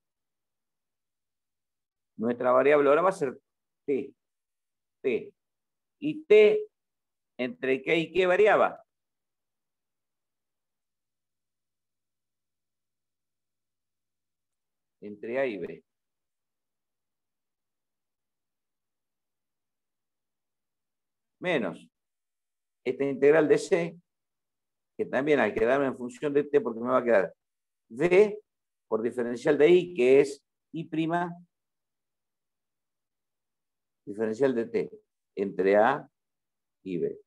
Speaker 1: nuestra variable ahora va a ser T. T. Y T, ¿entre qué y qué variaba? Entre A y B. menos esta integral de C, que también hay que darme en función de T porque me va a quedar V por diferencial de I, que es I' diferencial de T entre A y B.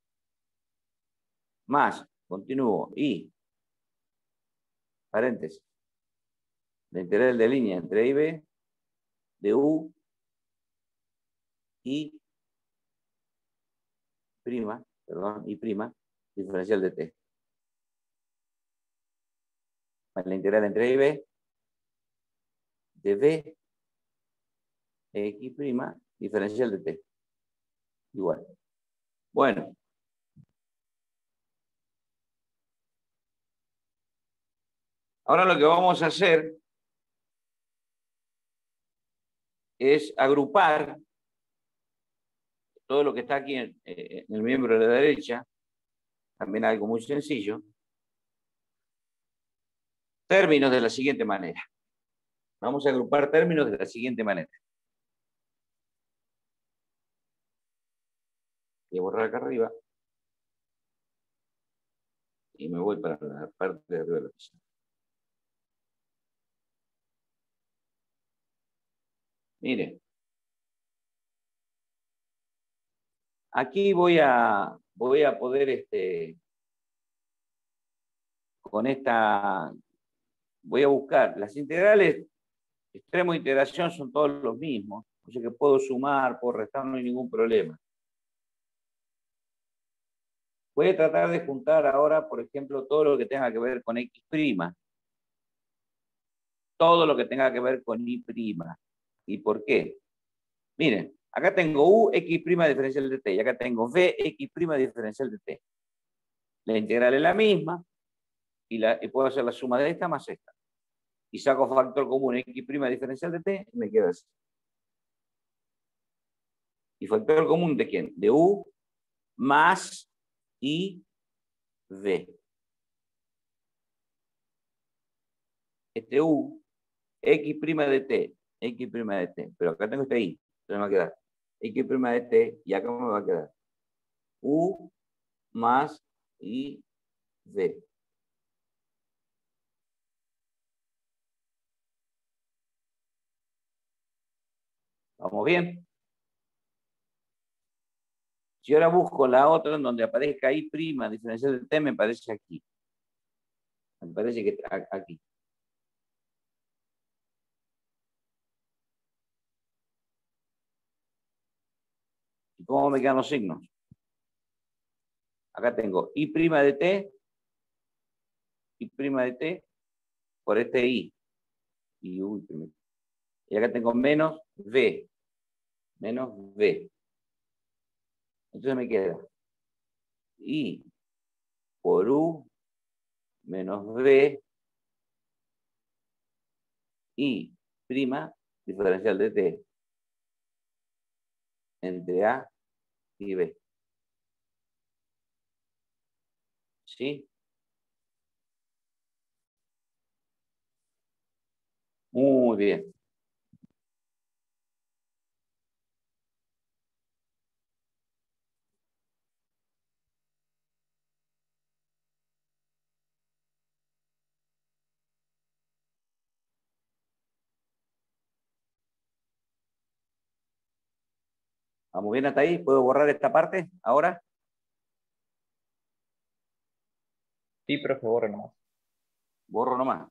Speaker 1: Más, continúo, I, paréntesis, la integral de línea entre A y B, de U, I, prima, perdón, I prima, diferencial de T. Más la integral entre A y B, de B, X prima, diferencial de T. Igual. Bueno. Ahora lo que vamos a hacer es agrupar todo lo que está aquí en, en el miembro de la derecha, también algo muy sencillo, términos de la siguiente manera. Vamos a agrupar términos de la siguiente manera. Voy a borrar acá arriba y me voy para la parte de arriba de la pizarra. Mire, aquí voy a, voy a poder, este, con esta, voy a buscar las integrales, extremo de integración son todos los mismos, o sea que puedo sumar, puedo restar, no hay ningún problema. Voy a tratar de juntar ahora, por ejemplo, todo lo que tenga que ver con X', todo lo que tenga que ver con Y'. ¿Y por qué? Miren, acá tengo U, X' diferencial de T, y acá tengo V, X' diferencial de T. La integral es la misma, y, la, y puedo hacer la suma de esta más esta. Y saco factor común X' diferencial de T, y me queda así. ¿Y factor común de quién? De U más I, V. Este U, X' de T, X' de T, pero acá tengo este I, entonces me va a quedar X' de T, y acá me va a quedar U más I, V. ¿Vamos bien? Si ahora busco la otra en donde aparezca I' diferencial de T, me parece aquí. Me parece que está aquí. ¿Y cómo me quedan los signos? Acá tengo I' de T, I' de T, por este I. Y, U, y acá tengo menos V. Menos V. Entonces me queda I por U menos V I prima diferencial de T entre A y B. ¿Sí? Muy bien. ¿Vamos bien hasta ahí? ¿Puedo borrar esta parte ahora?
Speaker 2: Sí, profe, borre nomás.
Speaker 1: Borro nomás.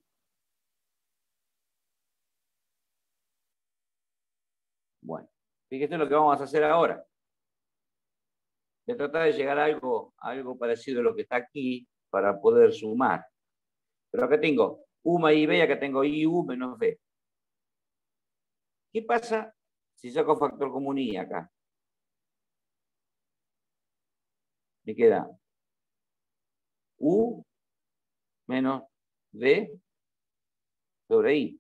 Speaker 1: Bueno, fíjense lo que vamos a hacer ahora. Voy a tratar de llegar a algo, a algo parecido a lo que está aquí para poder sumar. Pero acá tengo U más I B y acá tengo I U menos B. ¿Qué pasa si saco factor común I acá? Me queda U menos B sobre I.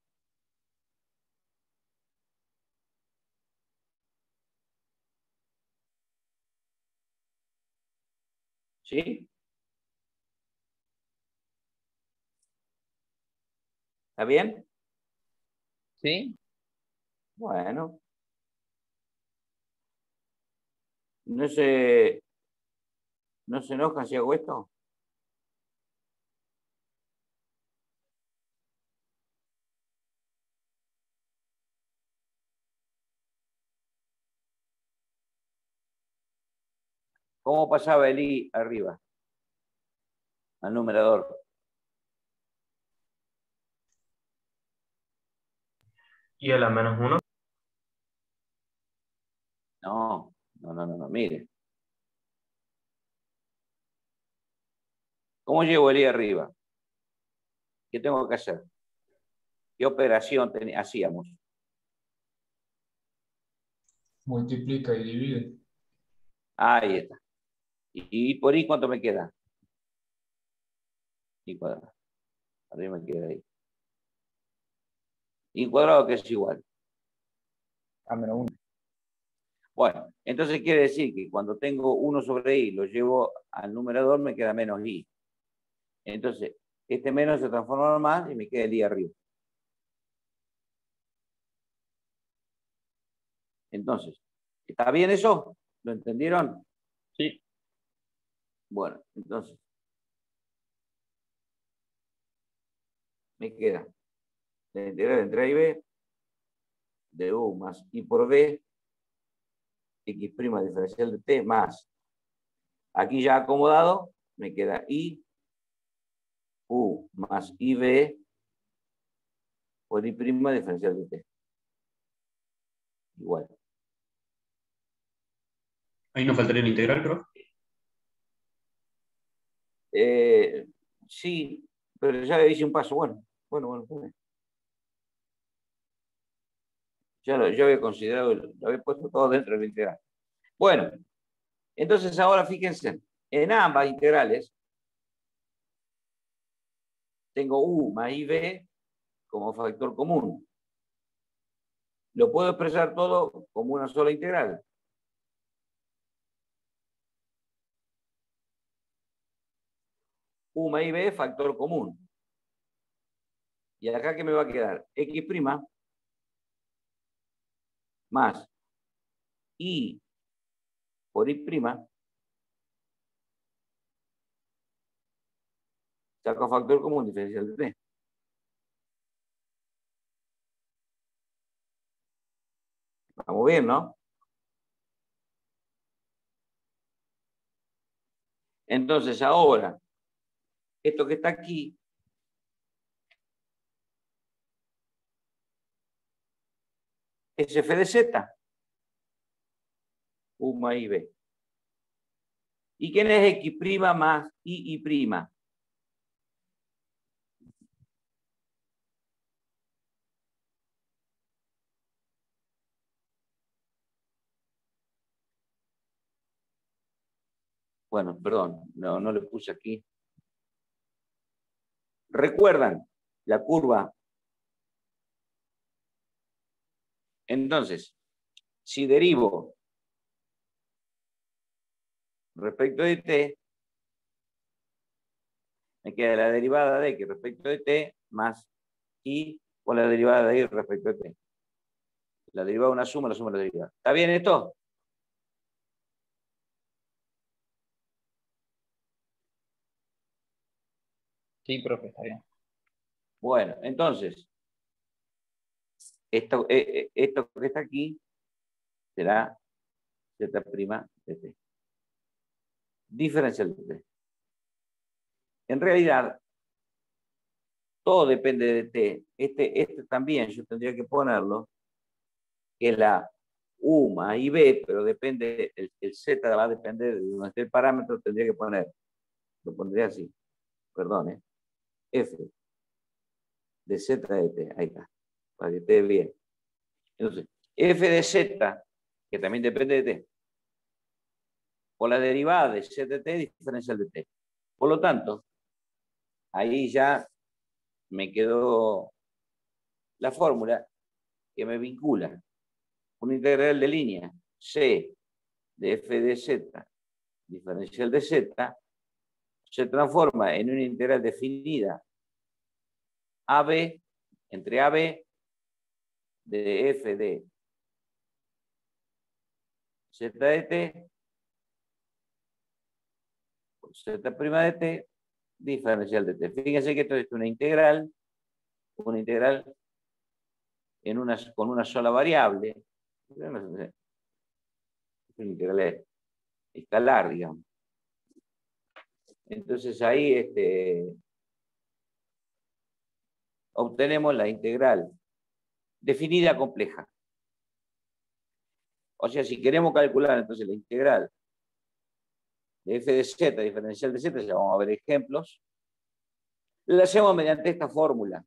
Speaker 1: ¿Sí? ¿Está bien?
Speaker 2: ¿Sí?
Speaker 1: Bueno. ¿No se, no se enojan si hago esto? ¿Cómo pasaba el i arriba? Al numerador.
Speaker 3: Y a la menos uno.
Speaker 1: No, no, no, no, no, mire. ¿Cómo llevo el i arriba? ¿Qué tengo que hacer? ¿Qué operación hacíamos?
Speaker 5: Multiplica y divide.
Speaker 1: Ahí está. ¿Y por i cuánto me queda? I cuadrado. Arriba me queda ahí. I cuadrado que es igual.
Speaker 2: A menos uno.
Speaker 1: Bueno, entonces quiere decir que cuando tengo uno sobre i, lo llevo al numerador, me queda menos i. Entonces, este menos se transforma en más y me queda el i arriba. Entonces, ¿está bien eso? ¿Lo entendieron?
Speaker 2: Sí.
Speaker 1: Bueno, entonces, me queda la integral entre a y b de u más i por b, x' diferencial de t más. Aquí ya acomodado, me queda i, u más ib por i' diferencial de t. Igual.
Speaker 3: Ahí nos faltaría la integral, creo.
Speaker 1: Eh, sí, pero ya le hice un paso. Bueno, bueno, bueno. bueno. Ya lo, yo había considerado, lo había puesto todo dentro de la integral. Bueno, entonces ahora fíjense, en ambas integrales tengo u más ib como factor común. Lo puedo expresar todo como una sola integral. U más ib factor común. Y acá, ¿qué me va a quedar? X' más i por i', saco factor común diferencial de t. Vamos bien, ¿no? Entonces ahora, esto que está aquí, es f de z, u más ib. ¿Y quién es x' más i y'? Bueno, perdón, no, no le puse aquí. ¿Recuerdan la curva? Entonces, si derivo respecto de t, me queda la derivada de x respecto de t más i por la derivada de y respecto de t. La derivada de una suma, la suma de la derivada. ¿Está bien esto?
Speaker 2: Sí, profe, está bien.
Speaker 1: Bueno, entonces, esto, eh, esto que está aquí será z' de t. Diferencial de t. En realidad, todo depende de t. Este, este también yo tendría que ponerlo, que es la u más ib, pero depende, el, el z va a depender de donde esté el parámetro, tendría que poner, lo pondría así, perdón, ¿eh? f de z de t, ahí está, para que esté bien. Entonces, f de z, que también depende de t, por la derivada de z de t diferencial de t. Por lo tanto, ahí ya me quedó la fórmula que me vincula una integral de línea c de f de z diferencial de z se transforma en una integral definida A B entre A B de f de z de t Z' de t diferencial de t. Fíjense que esto es una integral, una integral en una, con una sola variable. Es una integral escalar, digamos. Entonces ahí este, obtenemos la integral definida compleja. O sea, si queremos calcular entonces la integral de f de z, diferencial de z, ya vamos a ver ejemplos, la hacemos mediante esta fórmula.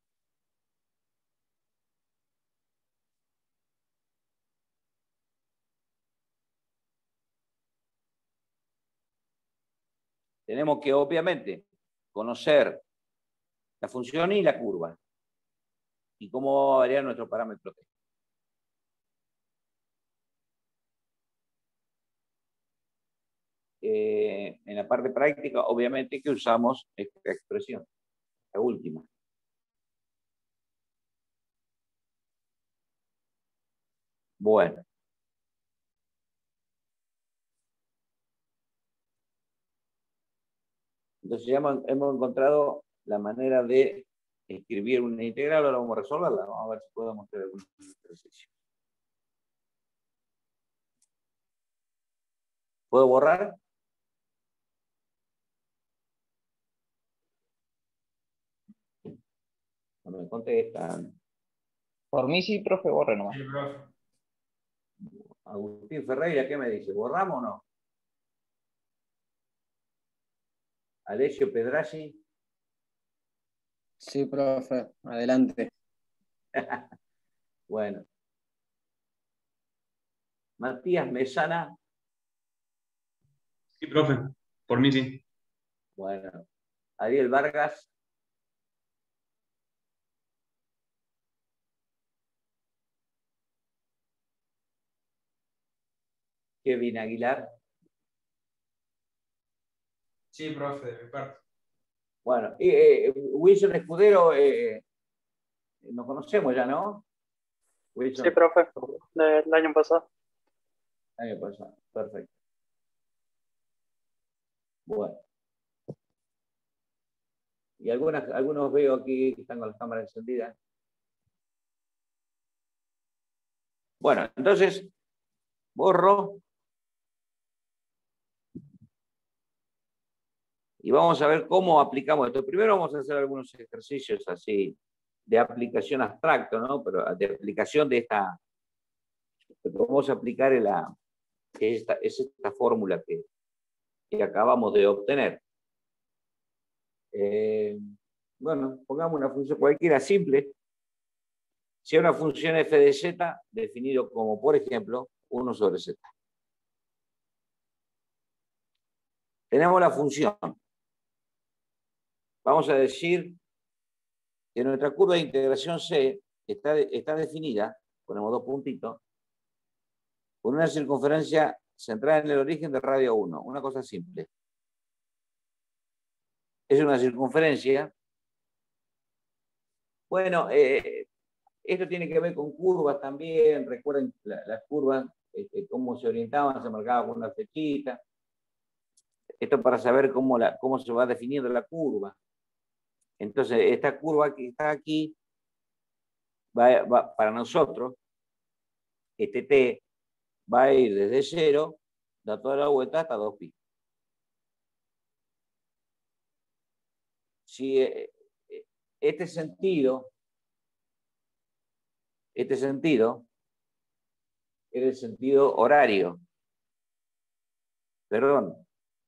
Speaker 1: Tenemos que, obviamente, conocer la función y la curva. Y cómo va a variar nuestro parámetro t. Eh, en la parte práctica, obviamente que usamos esta expresión, la última. Bueno. Entonces ya hemos, hemos encontrado la manera de escribir una integral. Ahora vamos a resolverla. Vamos a ver si podemos hacer algún ejercicio. ¿Puedo borrar? No me contestan.
Speaker 2: Por mí sí, profe, borre nomás.
Speaker 5: Sí, profe.
Speaker 1: Agustín Ferreira, ¿qué me dice? ¿Borramos o no? Alessio Pedrassi.
Speaker 6: Sí, profe, adelante.
Speaker 1: Bueno. Matías Mesana.
Speaker 3: Sí, profe. Por mí sí.
Speaker 1: Bueno. Ariel Vargas. Kevin Aguilar.
Speaker 5: Sí, profe, de mi parte.
Speaker 1: Bueno, eh, Wilson Escudero, eh, nos conocemos ya, ¿no? Wilson.
Speaker 7: Sí, profe, del año pasado.
Speaker 1: Año pasado, perfecto. Bueno. Y algunas, algunos veo aquí que están con las cámaras encendidas. Bueno, entonces, borro. Y vamos a ver cómo aplicamos esto. Primero vamos a hacer algunos ejercicios así de aplicación abstracto, ¿no? Pero de aplicación de esta, de cómo vamos a aplicar la, esta, es esta fórmula que, que acabamos de obtener. Eh, bueno, pongamos una función cualquiera simple. Si hay una función f de z, definido como, por ejemplo, uno sobre z. Tenemos la función. Vamos a decir que nuestra curva de integración C está, está definida, ponemos dos puntitos, por una circunferencia centrada en el origen de radio uno. Una cosa simple. Es una circunferencia. Bueno, eh, esto tiene que ver con curvas también. Recuerden la, las curvas, este, cómo se orientaban, se marcaba con una flechita. Esto para saber cómo, la, cómo se va definiendo la curva. Entonces, esta curva que está aquí, va, va, para nosotros, este t va a ir desde cero, da toda la vuelta hasta dos pi. Si este sentido, este sentido, es el sentido horario. Perdón,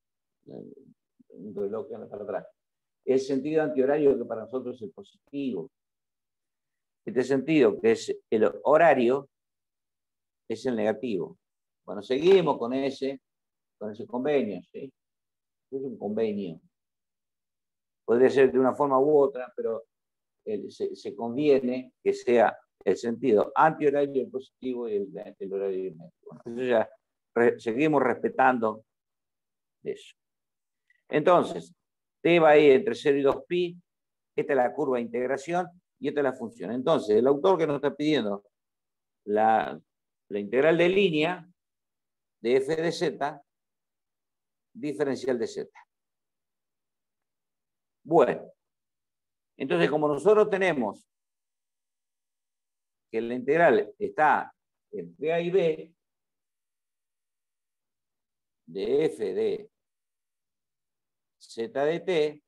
Speaker 1: un reloj que anda para atrás. El sentido antihorario que para nosotros es el positivo. Este sentido, que es el horario, es el negativo. Bueno, seguimos con ese, con ese convenio, ¿sí? Es un convenio. Podría ser de una forma u otra, pero el, se, se conviene que sea el sentido antihorario el positivo y el, el horario el negativo. Entonces ya re, seguimos respetando eso. Entonces, t va a ir entre cero y dos pi. Esta es la curva de integración y esta es la función. Entonces, el autor que nos está pidiendo la, la integral de línea de f de z, diferencial de z. Bueno, entonces como nosotros tenemos que la integral está entre A y B de f de z de t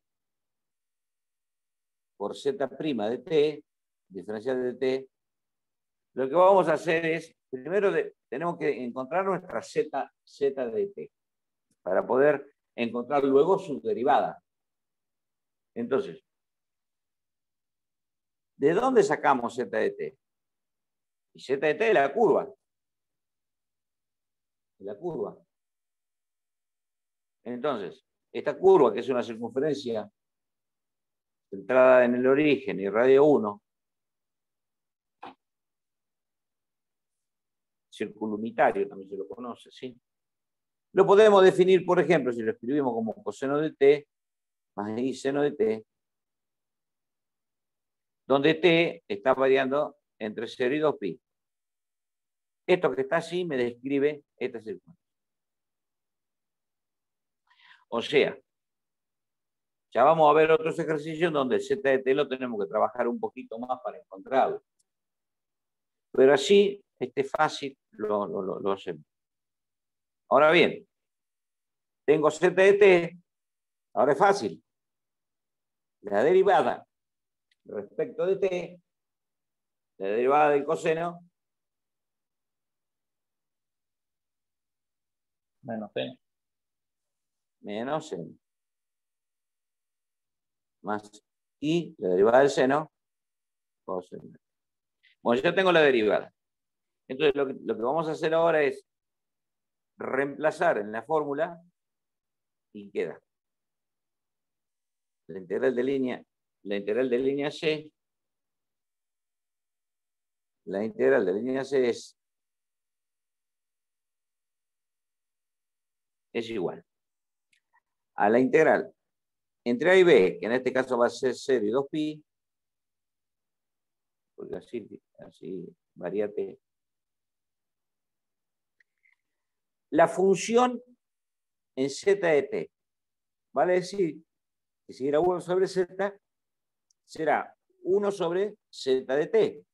Speaker 1: por z' de t, diferencial de t, lo que vamos a hacer es, primero de, tenemos que encontrar nuestra z, z de t, para poder encontrar luego su derivada. Entonces, ¿de dónde sacamos z de t? Y z de t es la curva. La curva. Entonces, esta curva, que es una circunferencia centrada en el origen y radio uno, círculo unitario también se lo conoce, ¿sí? Lo podemos definir, por ejemplo, si lo escribimos como coseno de t más i seno de t, donde t está variando entre cero y dos pi. Esto que está así me describe esta circunferencia. O sea, ya vamos a ver otros ejercicios donde el z de t lo tenemos que trabajar un poquito más para encontrarlo. Pero así, este fácil lo, lo, lo, lo hacemos. Ahora bien, tengo z de t, ahora es fácil. La derivada respecto de t, la derivada del coseno,
Speaker 2: Menos c.
Speaker 1: menos seno. Más y la derivada del seno, coseno. Bueno, yo tengo la derivada. Entonces, lo que, lo que vamos a hacer ahora es reemplazar en la fórmula y queda la integral de línea, la integral de línea C, la integral de línea C es, es igual a la integral entre A y B, que en este caso va a ser cero y dos pi, porque así, así varía t. La función en z de t, vale decir que si era uno sobre z, será uno sobre z de t.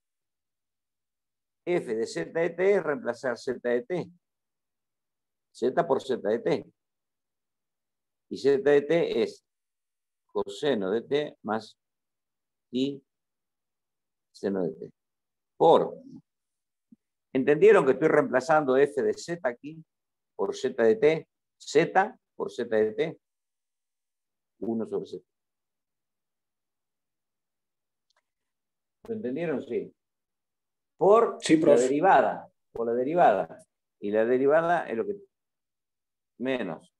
Speaker 1: F de z de t es reemplazar z de t. Z por z de t. Y z de t es coseno de t más i seno de t. Por. ¿Entendieron que estoy reemplazando f de z aquí por z de t? Z por z de t. uno sobre z. ¿Lo entendieron? Sí. Por
Speaker 6: Sí,
Speaker 1: la
Speaker 6: profe.
Speaker 1: derivada. Por la derivada. Y la derivada es lo que... menos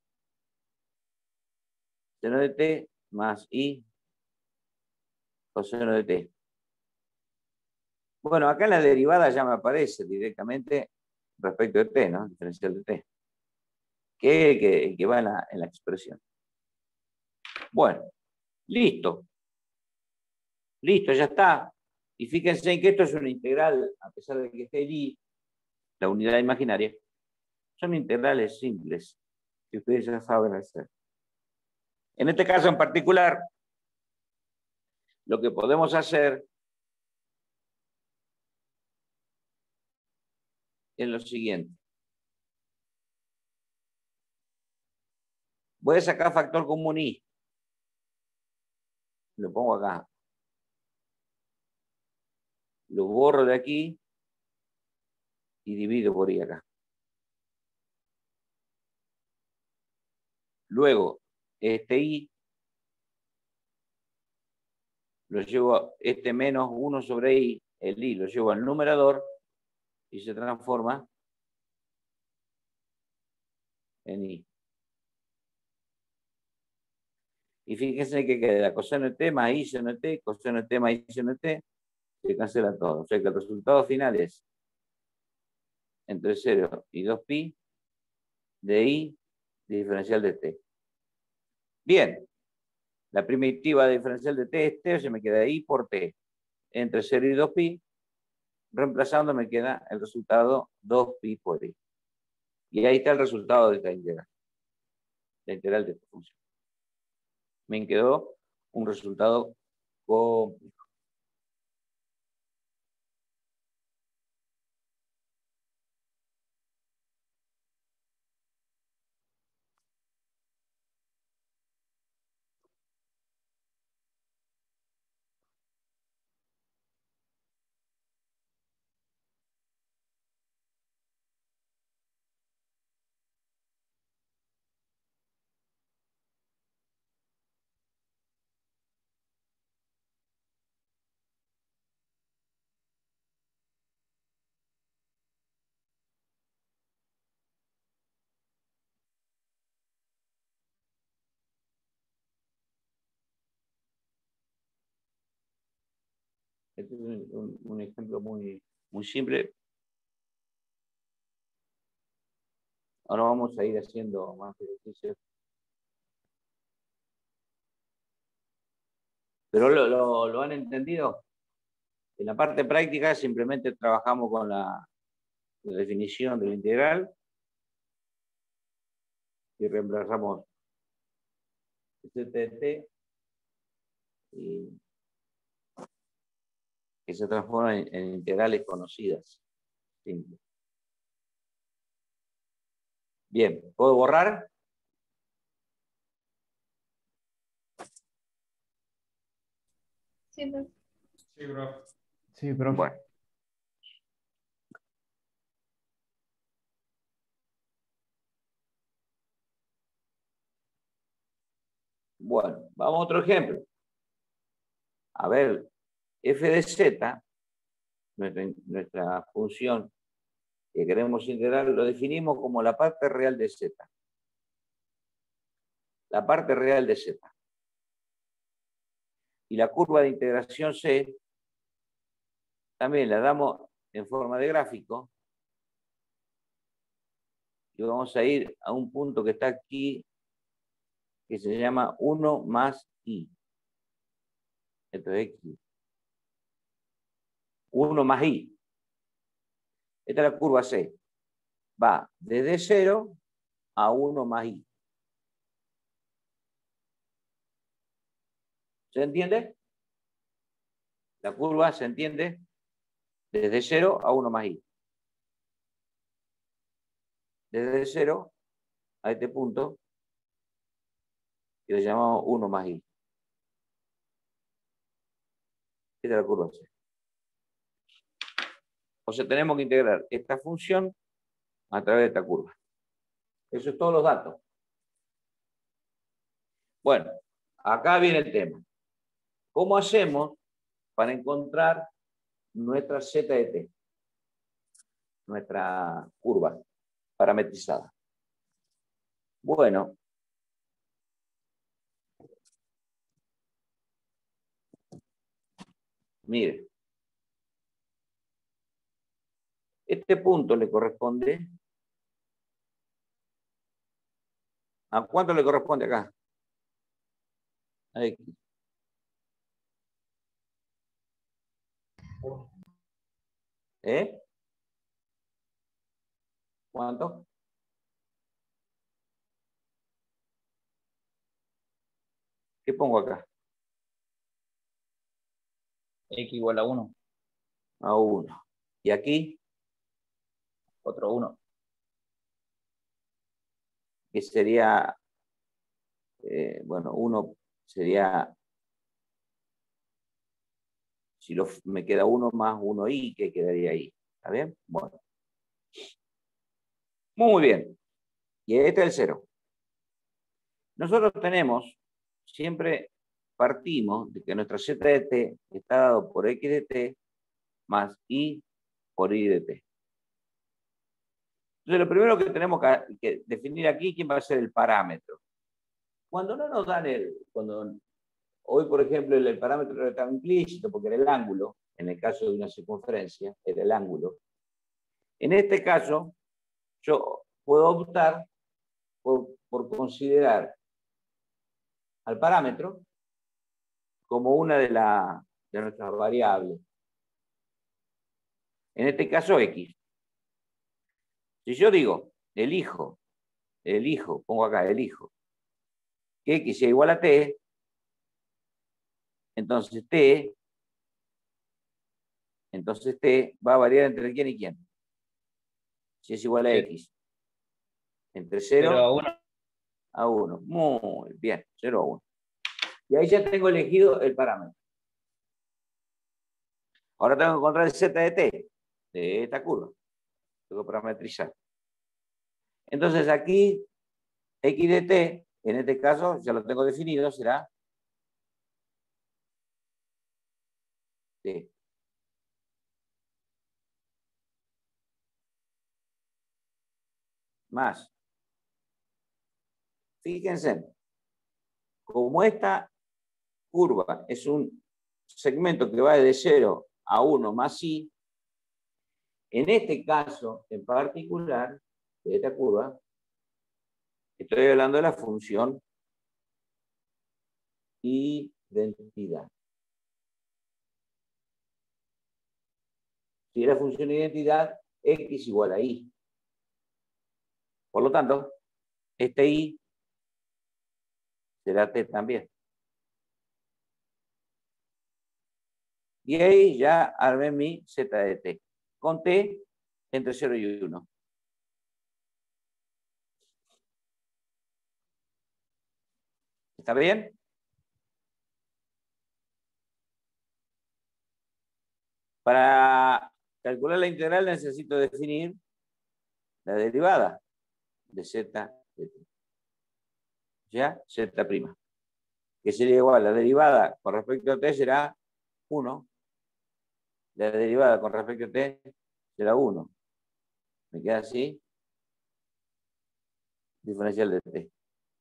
Speaker 1: seno de t más i coseno de t. Bueno, acá en la derivada ya me aparece directamente respecto de t, ¿no? Diferencial de t. Que es el que, el que va en la, en la expresión. Bueno, listo. Listo, ya está. Y fíjense en que esto es una integral, a pesar de que esté i, la unidad imaginaria, son integrales simples, que ustedes ya saben hacer. En este caso en particular, lo que podemos hacer es lo siguiente. Voy a sacar factor común i. Lo pongo acá. Lo borro de aquí y divido por i acá. Luego, este i lo llevo a este menos uno sobre i, el i lo llevo al numerador y se transforma en i. Y fíjense que queda coseno de t más i seno de t, coseno de t más i seno de t, se cancela todo. O sea que el resultado final es entre cero y dos pi de i diferencial de t. Bien, la primitiva diferencial de t es t, o sea, me queda i por t. Entre cero y dos pi, reemplazando me queda el resultado dos pi por i. Y ahí está el resultado de esta integral. La integral de esta función. Me quedó un resultado complejo. Este es un, un, un ejemplo muy, muy simple. Ahora vamos a ir haciendo más ejercicios. ¿Pero lo, lo, lo han entendido? En la parte práctica simplemente trabajamos con la, la definición de la integral y reemplazamos Z de t y que se transforman en, en integrales conocidas. Simple. Bien, ¿puedo borrar?
Speaker 4: Sí, profe.
Speaker 5: Sí, profe.
Speaker 3: Sí, profe.
Speaker 1: Bueno. Bueno, vamos a otro ejemplo. A ver, f de z, nuestra, nuestra función que queremos integrar, lo definimos como la parte real de z. La parte real de z. Y la curva de integración c también la damos en forma de gráfico. Y vamos a ir a un punto que está aquí, que se llama uno más i. Esto es x. uno más i. Esta es la curva c. Va desde cero a uno más i. ¿Se entiende? La curva se entiende desde cero a uno más i. Desde cero a este punto, que le llamamos uno más i. Esta es la curva c. O sea, tenemos que integrar esta función a través de esta curva. Eso es todos los datos. Bueno, acá viene el tema. ¿Cómo hacemos para encontrar nuestra z de t? Nuestra curva parametrizada. Bueno, mire, este punto le corresponde. ¿A cuánto le corresponde acá? A X. ¿Eh? ¿Cuánto? ¿Qué pongo acá?
Speaker 2: X igual a uno.
Speaker 1: A uno. ¿Y aquí?
Speaker 2: Otro uno.
Speaker 1: Que sería, eh, bueno, uno sería, si lo, me queda uno más uno i, que quedaría ahí. ¿Está bien? Bueno. Muy bien. Y este es el cero. Nosotros tenemos, siempre partimos de que nuestra z de t está dado por x de t más i por y de t. Entonces, lo primero que tenemos que, que definir aquí, ¿quién va a ser el parámetro? Cuando no nos dan el, cuando hoy, por ejemplo, el, el parámetro estaba implícito porque era el ángulo, en el caso de una circunferencia, era el ángulo. En este caso, yo puedo optar por, por considerar al parámetro como una de, la, de nuestras variables. En este caso, x. Si yo digo, elijo, elijo, pongo acá, elijo, que x sea igual a t, Entonces T, entonces T va a variar entre quién y quién. Si es igual a
Speaker 2: Sí.
Speaker 1: X. Entre cero
Speaker 2: Pero a uno.
Speaker 1: a uno. Muy bien, cero a uno. Y ahí ya tengo elegido el parámetro. Ahora tengo que encontrar el Z de T, de esta curva. Tengo que parametrizar. Entonces aquí, X de T, en este caso ya lo tengo definido, será T. Más. Fíjense, como esta curva es un segmento que va de cero a uno más I, en este caso en particular, de esta curva, estoy hablando de la función identidad. Si es la función identidad, X igual a Y. Por lo tanto, este Y será T también. Y ahí ya armé mi Z de T, con T entre cero y uno. ¿Está bien? Para calcular la integral necesito definir la derivada de Z de T. ¿Ya? Z'. Que sería igual, la derivada con respecto a T será uno. La derivada con respecto a T será uno. Me queda así. Diferencial de T.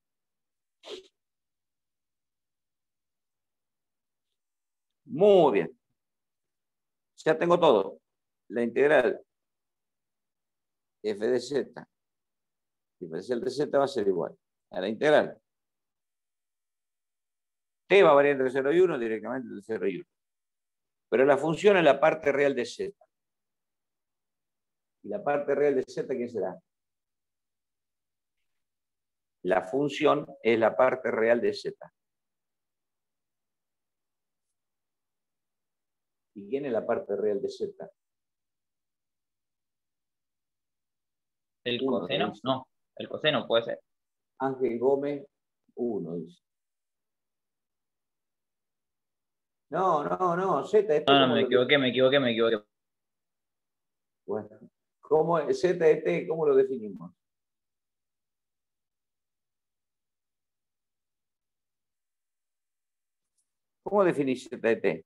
Speaker 1: Muy bien. Ya tengo todo. La integral f de z, diferencial de z va a ser igual a la integral. T va a variar entre cero y uno, directamente entre cero y uno. Pero la función es la parte real de z. ¿Y la parte real de z quién será? La función es la parte real de z. ¿Y quién es la parte real de z?
Speaker 2: ¿El
Speaker 1: Uno,
Speaker 2: coseno?
Speaker 1: dice.
Speaker 2: No, el coseno puede ser.
Speaker 1: Ángel Gómez, uno, dice. No, no, no, Z, este
Speaker 2: No, no,
Speaker 1: como
Speaker 2: me
Speaker 1: lo
Speaker 2: equivoqué, me equivoqué, me equivoqué.
Speaker 1: Bueno, ¿cómo, Z de T, ¿cómo lo definimos? ¿Cómo definís Z de T?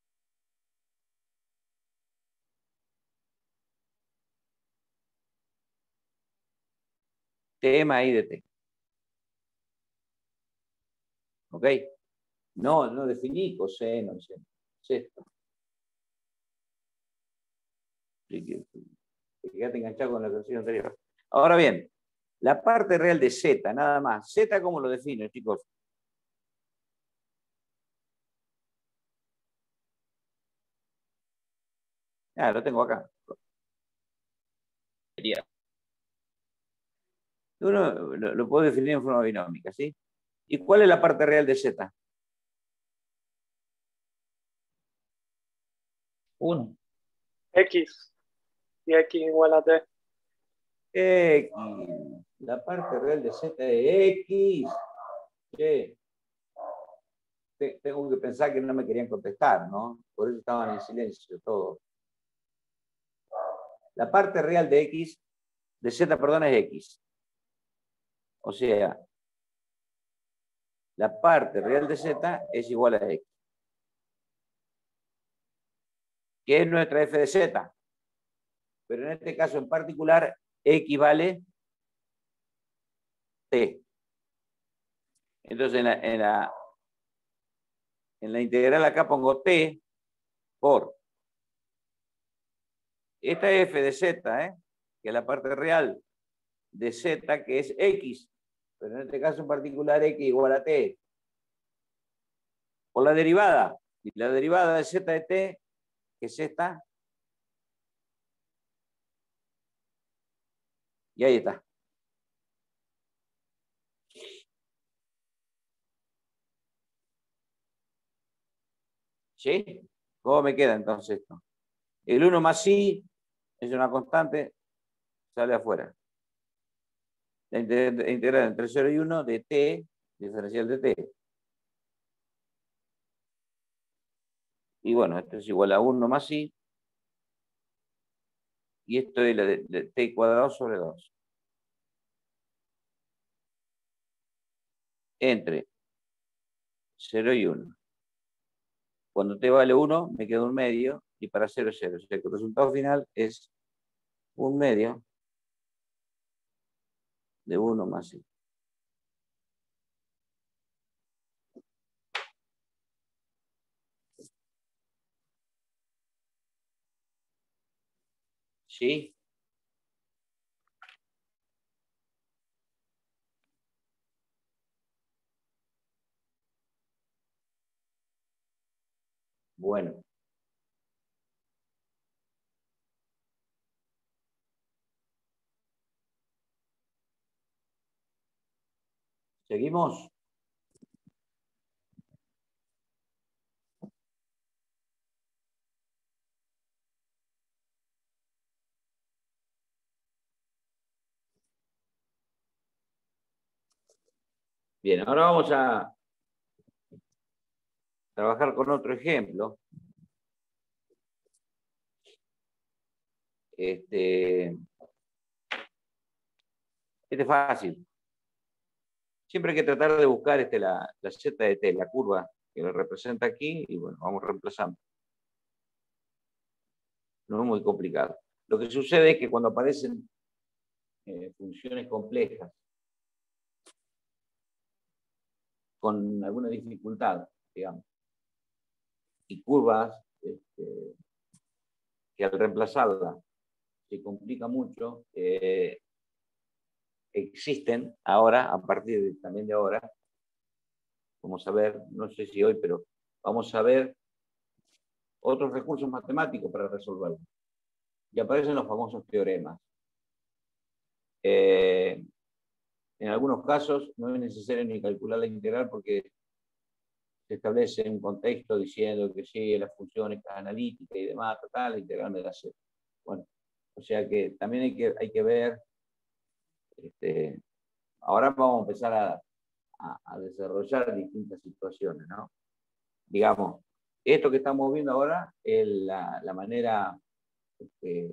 Speaker 1: T más I de T. ¿Ok? No, no definí coseno, seno. Es esto. Quédate enganchado con la versión anterior. Ahora bien, la parte real de Z, nada más. Z, ¿cómo lo defino, chicos? Ah, lo tengo acá.
Speaker 2: Sería
Speaker 1: Uno lo, lo puedo definir en forma binómica, ¿sí? ¿Y cuál es la parte real de Z?
Speaker 2: uno.
Speaker 7: X. Y X igual a T.
Speaker 1: X. La parte real de Z es X. Sí. Tengo que pensar que no me querían contestar, ¿no? Por eso estaban en silencio todos. La parte real de X, de Z, perdón, es X. O sea, la parte real de Z es igual a X. ¿Qué es nuestra f de Z? Pero en este caso en particular, X vale T. Entonces en la, en la, en la integral acá pongo T por esta f de Z, ¿eh? Que es la parte real de Z, que es X. Pero en este caso en particular, X igual a T. Por la derivada. Y la derivada de Z de T, que es esta. Y ahí está. ¿Sí? ¿Cómo me queda entonces esto? El uno más i es una constante, sale afuera. La integral entre cero y uno de t, diferencial de t. Y bueno, esto es igual a uno más i. Y esto es la de, de t cuadrado sobre dos. Entre cero y uno. Cuando t vale uno, me queda un medio. Y para cero es cero. O sea que el resultado final es un medio de uno más i. ¿Sí? Bueno. ¿Seguimos? Bien, ahora vamos a trabajar con otro ejemplo. Este, este es fácil. Siempre hay que tratar de buscar este, la, la z de t, la curva que lo representa aquí, y bueno, vamos reemplazando. No es muy complicado. Lo que sucede es que cuando aparecen eh, funciones complejas con alguna dificultad, digamos, y curvas este, que al reemplazarla se complica mucho, eh, existen ahora, a partir de, también de ahora, vamos a ver, no sé si hoy, pero vamos a ver otros recursos matemáticos para resolverlo. Y aparecen los famosos teoremas. Eh, en algunos casos no es necesario ni calcular la integral porque se establece un contexto diciendo que sí, la función es analítica y demás, total, la integral me da cero. Bueno, o sea que también hay que, hay que ver, este, ahora vamos a empezar a, a, a desarrollar distintas situaciones, ¿no? Digamos, esto que estamos viendo ahora es la, la manera, este,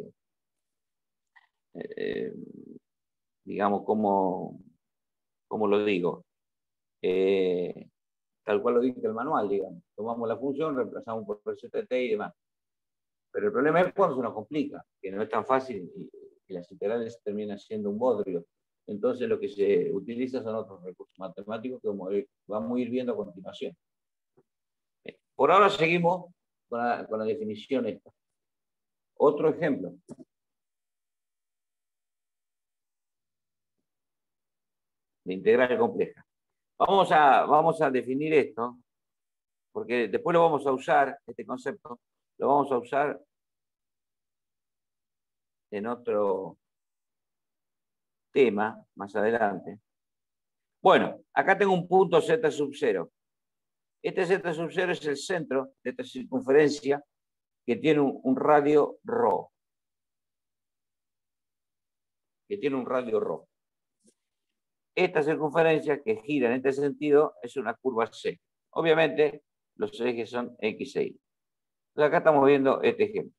Speaker 1: eh, digamos, como, como lo digo, eh, tal cual lo dicta el manual, digamos. Tomamos la función, reemplazamos por Z T y demás. Pero el problema es cuando se nos complica, que no es tan fácil y, y las integrales terminan siendo un bodrio. Entonces lo que se utiliza son otros recursos matemáticos que vamos a ir viendo a continuación. Por ahora seguimos con la, con la definición esta. Otro ejemplo. De integral compleja. Vamos a, vamos a definir esto, porque después lo vamos a usar, este concepto, lo vamos a usar en otro tema más adelante. Bueno, acá tengo un punto z sub cero. Este z sub cero es el centro de esta circunferencia que tiene un, un radio ρ. Que tiene un radio ρ. Esta circunferencia que gira en este sentido es una curva C. Obviamente, los ejes son X e Y. Entonces acá estamos viendo este ejemplo.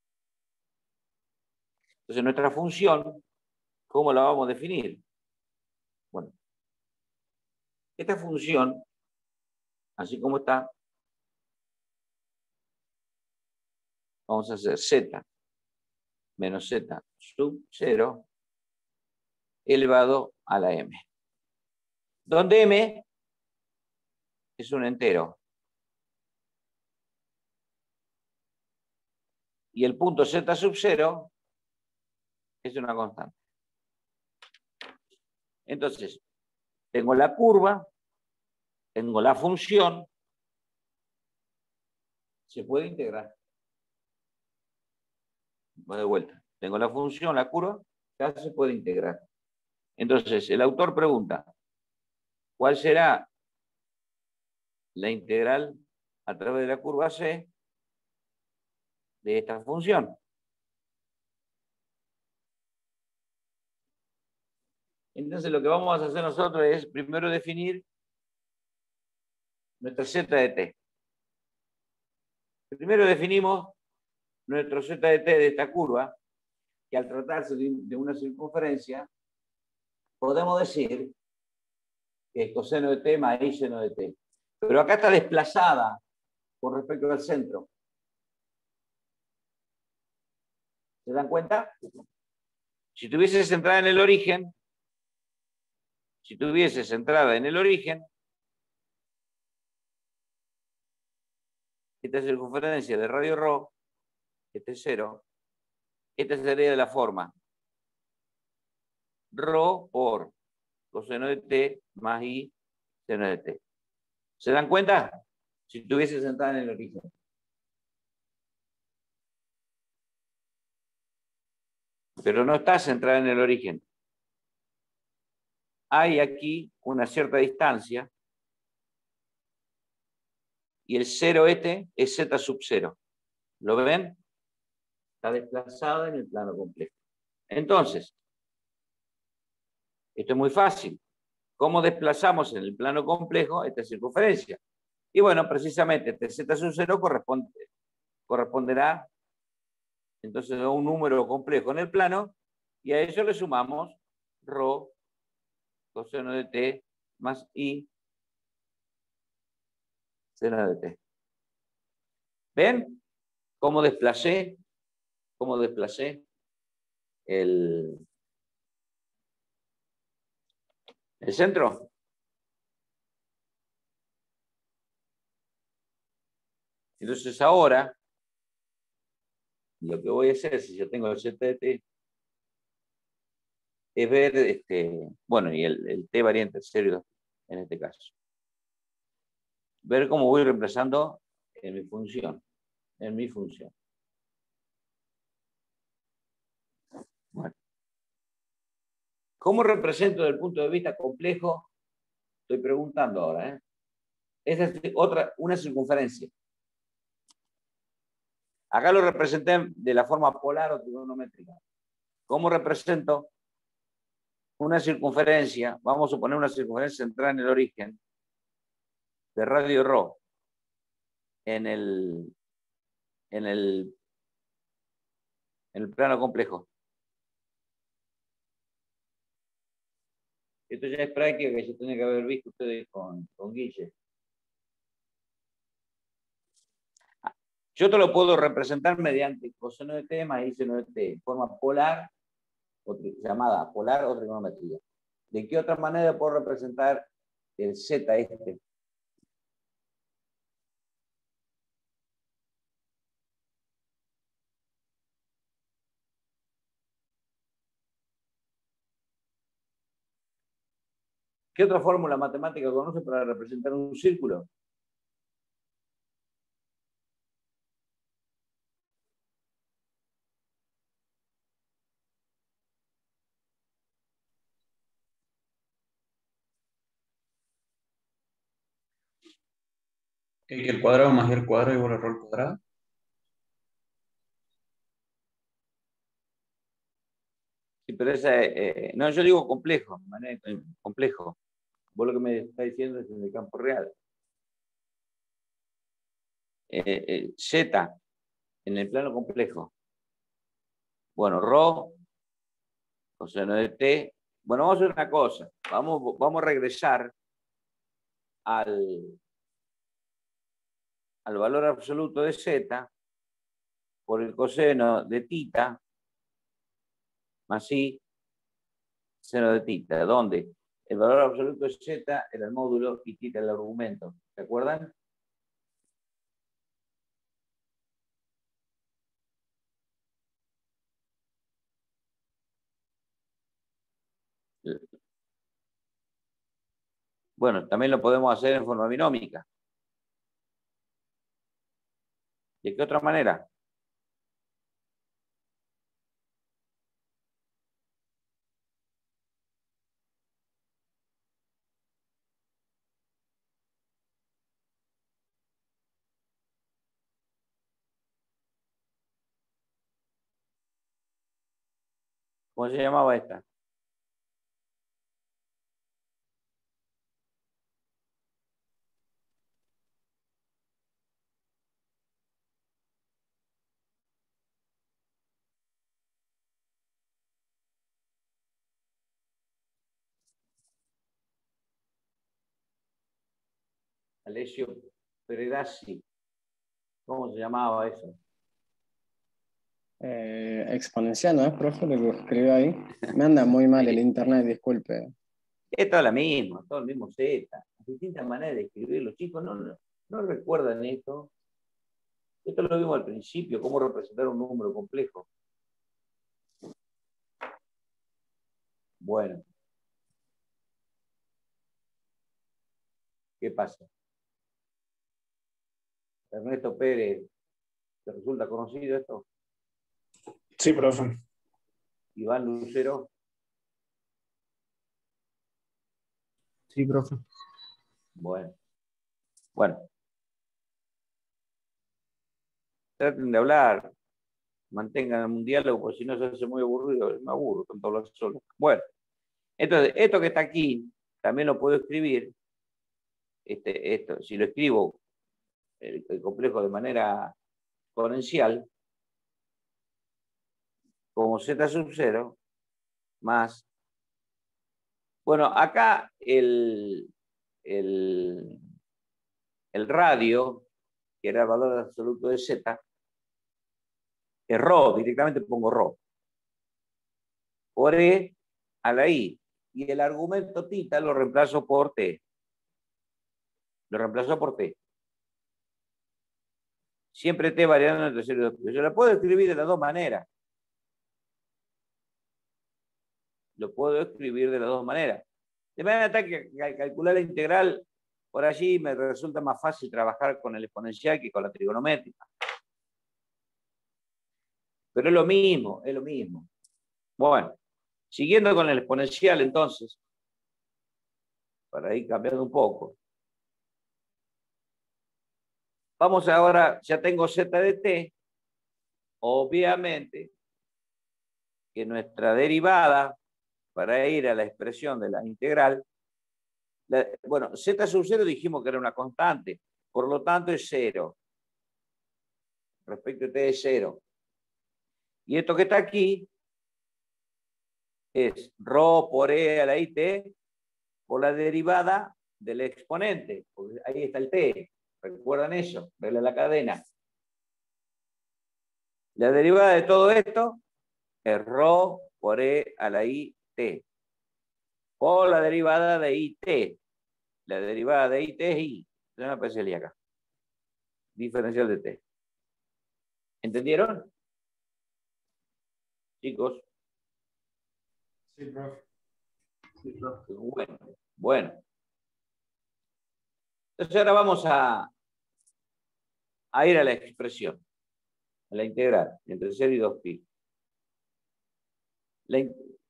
Speaker 1: Entonces nuestra función, ¿cómo la vamos a definir? Bueno, esta función, así como está, vamos a hacer z menos z sub cero elevado a la m. Donde m es un entero. Y el punto z sub cero es una constante. Entonces, tengo la curva, tengo la función, se puede integrar. Voy de vuelta. Tengo la función, la curva, ya se puede integrar. Entonces, el autor pregunta, ¿cuál será la integral a través de la curva C de esta función. Entonces lo que vamos a hacer nosotros es primero definir nuestra z de t. Primero definimos nuestro z de t de esta curva, que al tratarse de una circunferencia, podemos decir que es coseno de t más i seno de t. Pero acá está desplazada con respecto al centro. ¿Se dan cuenta? Si tuviese centrada en el origen, si tuviese centrada en el origen, esta circunferencia de radio ρ, este es cero, esta sería de la forma ρ por coseno de t más i seno de t. ¿Se dan cuenta? Si estuviese centrada en el origen. Pero no está centrada en el origen. Hay aquí una cierta distancia y el cero este es z sub cero. ¿Lo ven? Está desplazada en el plano complejo. Entonces, esto es muy fácil. ¿Cómo desplazamos en el plano complejo esta circunferencia? Y bueno, precisamente este z sub cero corresponde, corresponderá entonces a un número complejo en el plano y a eso le sumamos ρ coseno de t más i seno de t. ¿Ven cómo desplacé, cómo desplacé el, el centro? Entonces ahora, lo que voy a hacer, si yo tengo el z de t, es ver, este, bueno, y el, el t variante cero en este caso. Ver cómo voy reemplazando en mi función. En mi función. Bueno. ¿Cómo represento desde el punto de vista complejo? Estoy preguntando ahora, ¿eh? Esta es otra, una circunferencia. Acá lo representé de la forma polar o trigonométrica. ¿Cómo represento una circunferencia? Vamos a suponer una circunferencia centrada en el origen de radio ρ en el, en el, en el plano complejo. Esto ya es práctica que se tiene que haber visto ustedes con, con Guille. Yo te lo puedo representar mediante coseno de t más i seno de t, en forma polar, o llamada polar o trigonometría. ¿De qué otra manera puedo representar el z este? ¿Qué otra fórmula matemática conoce para representar un círculo?
Speaker 3: Que el cuadrado más el cuadrado igual a ρ al cuadrado.
Speaker 1: Sí, pero esa, eh, no, yo digo complejo, manera, complejo. Vos lo que me está diciendo es en el campo real. Eh, eh, Z en el plano complejo. Bueno, ρ, coseno de t. Bueno, vamos a hacer una cosa. Vamos, vamos a regresar al, al valor absoluto de z por el coseno de tita más i seno de tita, donde el valor absoluto de z era el módulo y tita el argumento. ¿Se acuerdan? Bueno, también lo podemos hacer en forma binómica. ¿De qué otra manera? ¿Cómo se llamaba esta? Alessio Peredassi. ¿Cómo se llamaba eso?
Speaker 6: Eh, exponencial, ¿no es, profe, lo que escribió ahí? Me anda muy mal el internet, disculpe.
Speaker 1: Es toda la misma, todo el mismo Z. Distintas maneras de escribir. Los chicos no, no, no recuerdan esto. Esto lo vimos al principio, cómo representar un número complejo. Bueno. ¿Qué pasa? Ernesto Pérez, ¿te resulta conocido esto?
Speaker 5: Sí, profe.
Speaker 1: Iván Lucero.
Speaker 5: Sí, profe.
Speaker 1: Bueno. Bueno. Traten de hablar. Mantengan un diálogo, porque si no se hace muy aburrido. Me aburro tanto hablar solo. Bueno. Entonces, esto que está aquí, también lo puedo escribir. Este, esto, si lo escribo el, el complejo de manera exponencial, como z sub cero, más. Bueno, acá el, el, el radio, que era el valor absoluto de z, es ρ, directamente pongo ρ. Por e a la i. Y el argumento tita lo reemplazo por t. Lo reemplazo por t. Siempre t variando entre cero y dos. Yo la puedo escribir de las dos maneras. Lo puedo escribir de las dos maneras. De manera tal que al calcular la integral, por allí me resulta más fácil trabajar con el exponencial que con la trigonométrica. Pero es lo mismo, es lo mismo. Bueno, siguiendo con el exponencial entonces, para ir cambiando un poco. Vamos ahora, ya tengo z de t, obviamente que nuestra derivada, para ir a la expresión de la integral, la, bueno, z sub cero dijimos que era una constante, por lo tanto es cero. Respecto a t es cero. Y esto que está aquí es ρ por e a la i t por la derivada del exponente. Porque ahí está el t. ¿Recuerdan eso? Regla de la cadena. La derivada de todo esto es ρ por e a la i t. Por la derivada de it. La derivada de it es i. No me aparece el i acá. Diferencial de t. ¿Entendieron? Chicos.
Speaker 5: Sí, profe.
Speaker 1: Sí, profe. Bueno, bueno. Entonces ahora vamos a, a ir a la expresión, a la integral, entre cero y dos pi. La,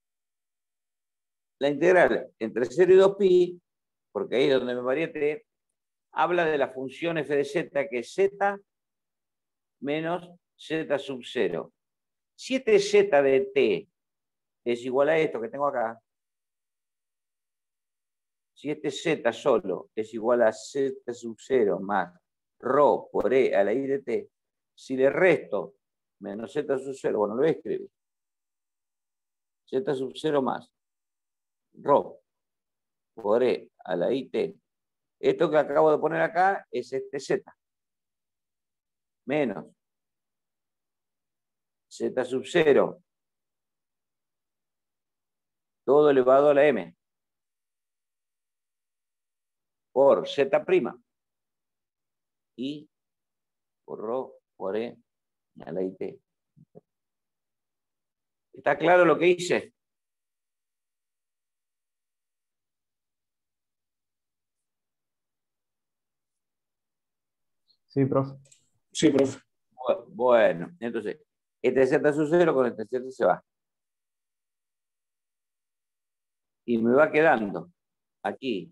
Speaker 1: la integral entre cero y dos pi, porque ahí es donde me varía t, habla de la función f de z, que es z menos z sub cero. Si este z de t es igual a esto que tengo acá, si este z solo es igual a z sub cero más ρ por e a la i de t, si le resto menos z sub cero, bueno, lo voy a escribir. Z sub cero más ρ por e a la i t. Esto que acabo de poner acá es este z. Menos z sub cero. Todo elevado a la m. Por z prima. Y por ρ por e a la i t. ¿Está claro lo que hice?
Speaker 5: Sí, profe. Sí, profe.
Speaker 1: Bueno, entonces, este z sub cero con este z se va. Y me va quedando aquí.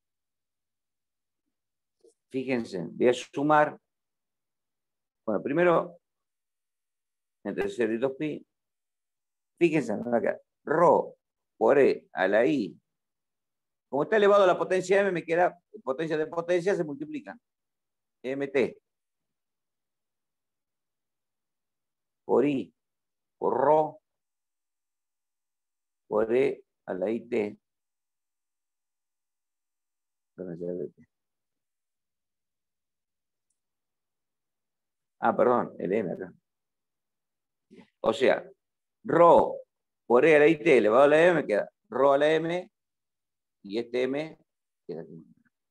Speaker 1: Fíjense, voy a sumar. Bueno, primero, entre cero y dos pi, Fíjense, me va a quedar Rho por E a la I. Como está elevado a la potencia M, me queda potencia de potencia, se multiplican. M T. Por I, por Rho, por E a la I T. Ah, perdón, el M acá. O sea, Rho por E a la I T elevado a la M queda Rho a la M y este M queda aquí.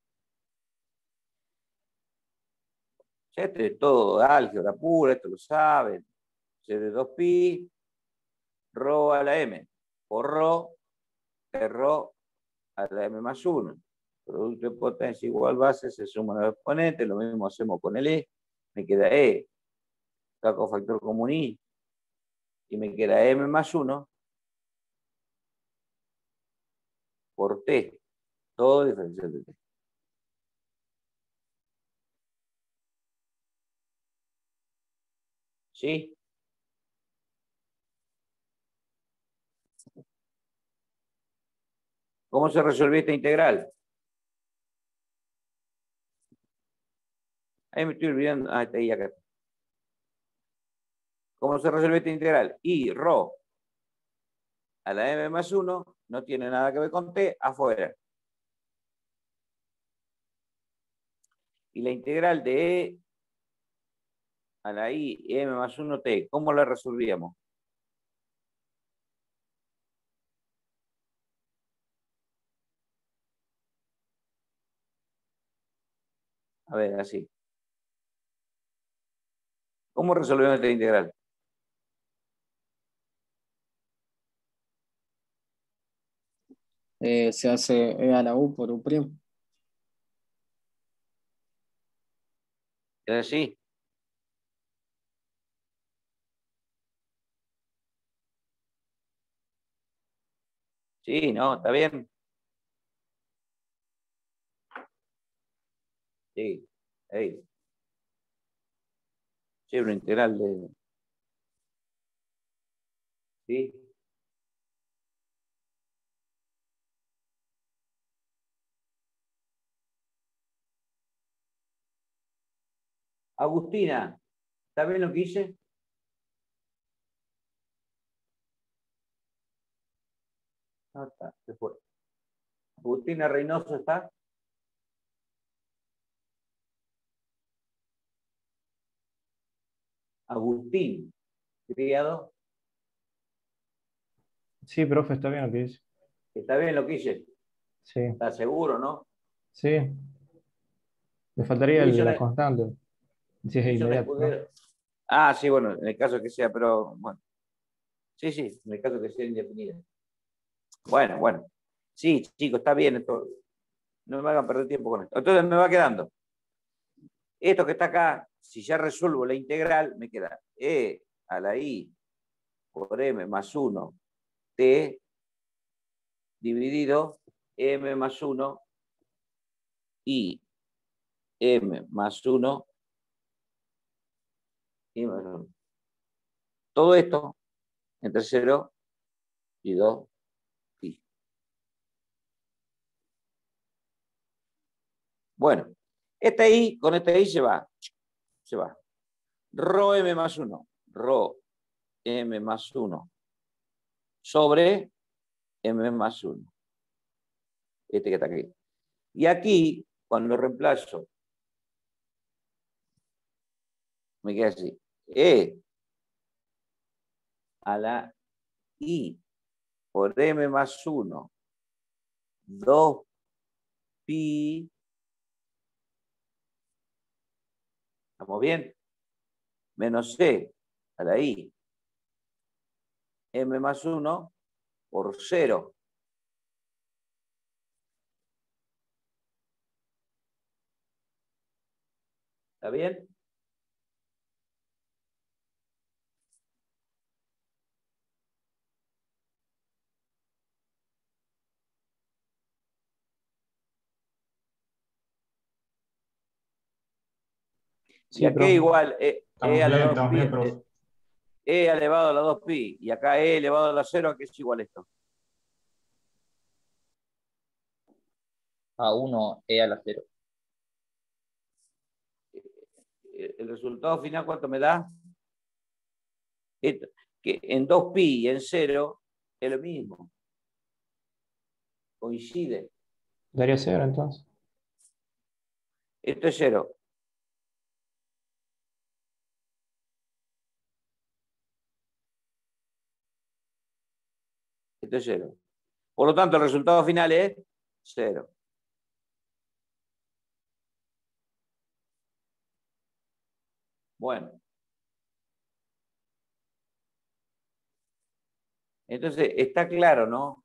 Speaker 1: Esto es todo álgebra pura, esto lo saben. C de dos pi, Rho a la M por Rho, es Rho a la M más uno. Producto de potencia igual base, se suman los exponentes, lo mismo hacemos con el E, me queda E, saco factor común I, y me queda M más uno por T, todo diferencial de T. ¿Sí? ¿Cómo se resolvió esta integral? Ahí me estoy olvidando. Ah, está ahí acá. ¿Cómo se resuelve esta integral? I, Rho a la M más uno no tiene nada que ver con T, afuera. Y la integral de E a la I, M más uno T, ¿cómo la resolvíamos? A ver, así. ¿Cómo resolvemos esta integral?
Speaker 6: Eh, se hace E a la U por U'.
Speaker 1: Es así. Sí, no, está bien. Sí, ahí. Sí, una integral de... Sí. Agustina, ¿está bien lo que hice? No está, se fue. Agustina Reynoso, ¿está? Agustín, criado.
Speaker 5: Sí, profe, está bien lo que dice.
Speaker 1: ¿Está bien lo que hice?
Speaker 5: Sí,
Speaker 1: ¿Está seguro, no?
Speaker 5: sí. Le faltaría
Speaker 1: Yo hice
Speaker 5: el- la
Speaker 1: una-
Speaker 5: constante. Si es
Speaker 1: hice un
Speaker 5: inmediato, ¿no?
Speaker 1: escudero. Ah, sí, bueno, en el caso que sea, pero bueno. Sí, sí, en el caso que sea indefinida. Bueno, bueno. Sí, chicos, está bien esto. No me hagan perder tiempo con esto. Entonces me va quedando. Esto que está acá, si ya resuelvo la integral, me queda E a la I por M más uno T dividido M más uno I M más uno I más uno. Todo esto entre cero y dos pi. Bueno, esta I con esta I se va. Se va. Rho M más uno. Rho M más uno sobre M más uno. Este que está aquí. Y aquí, cuando lo reemplazo, me queda así. E a la I por M más uno, dos pi. ¿Estamos bien? Menos C a la I. M más uno por cero. ¿Está bien? Y
Speaker 5: Sí,
Speaker 1: aquí
Speaker 5: profe.
Speaker 1: igual, E, E
Speaker 5: Estamos
Speaker 1: a la
Speaker 5: bien,
Speaker 1: dos
Speaker 5: estamos
Speaker 1: pi,
Speaker 5: bien,
Speaker 1: eh,
Speaker 5: profe.
Speaker 1: E elevado a la dos pi, y acá E elevado a la cero, ¿a qué es igual esto?
Speaker 2: A uno e a la cero.
Speaker 1: El resultado final, ¿cuánto me da? Esto, que en dos pi y en cero es lo mismo. Coincide.
Speaker 5: Daría cero entonces.
Speaker 1: Esto es cero. Esto es cero. Por lo tanto, el resultado final es cero. Bueno. Entonces, está claro, ¿no?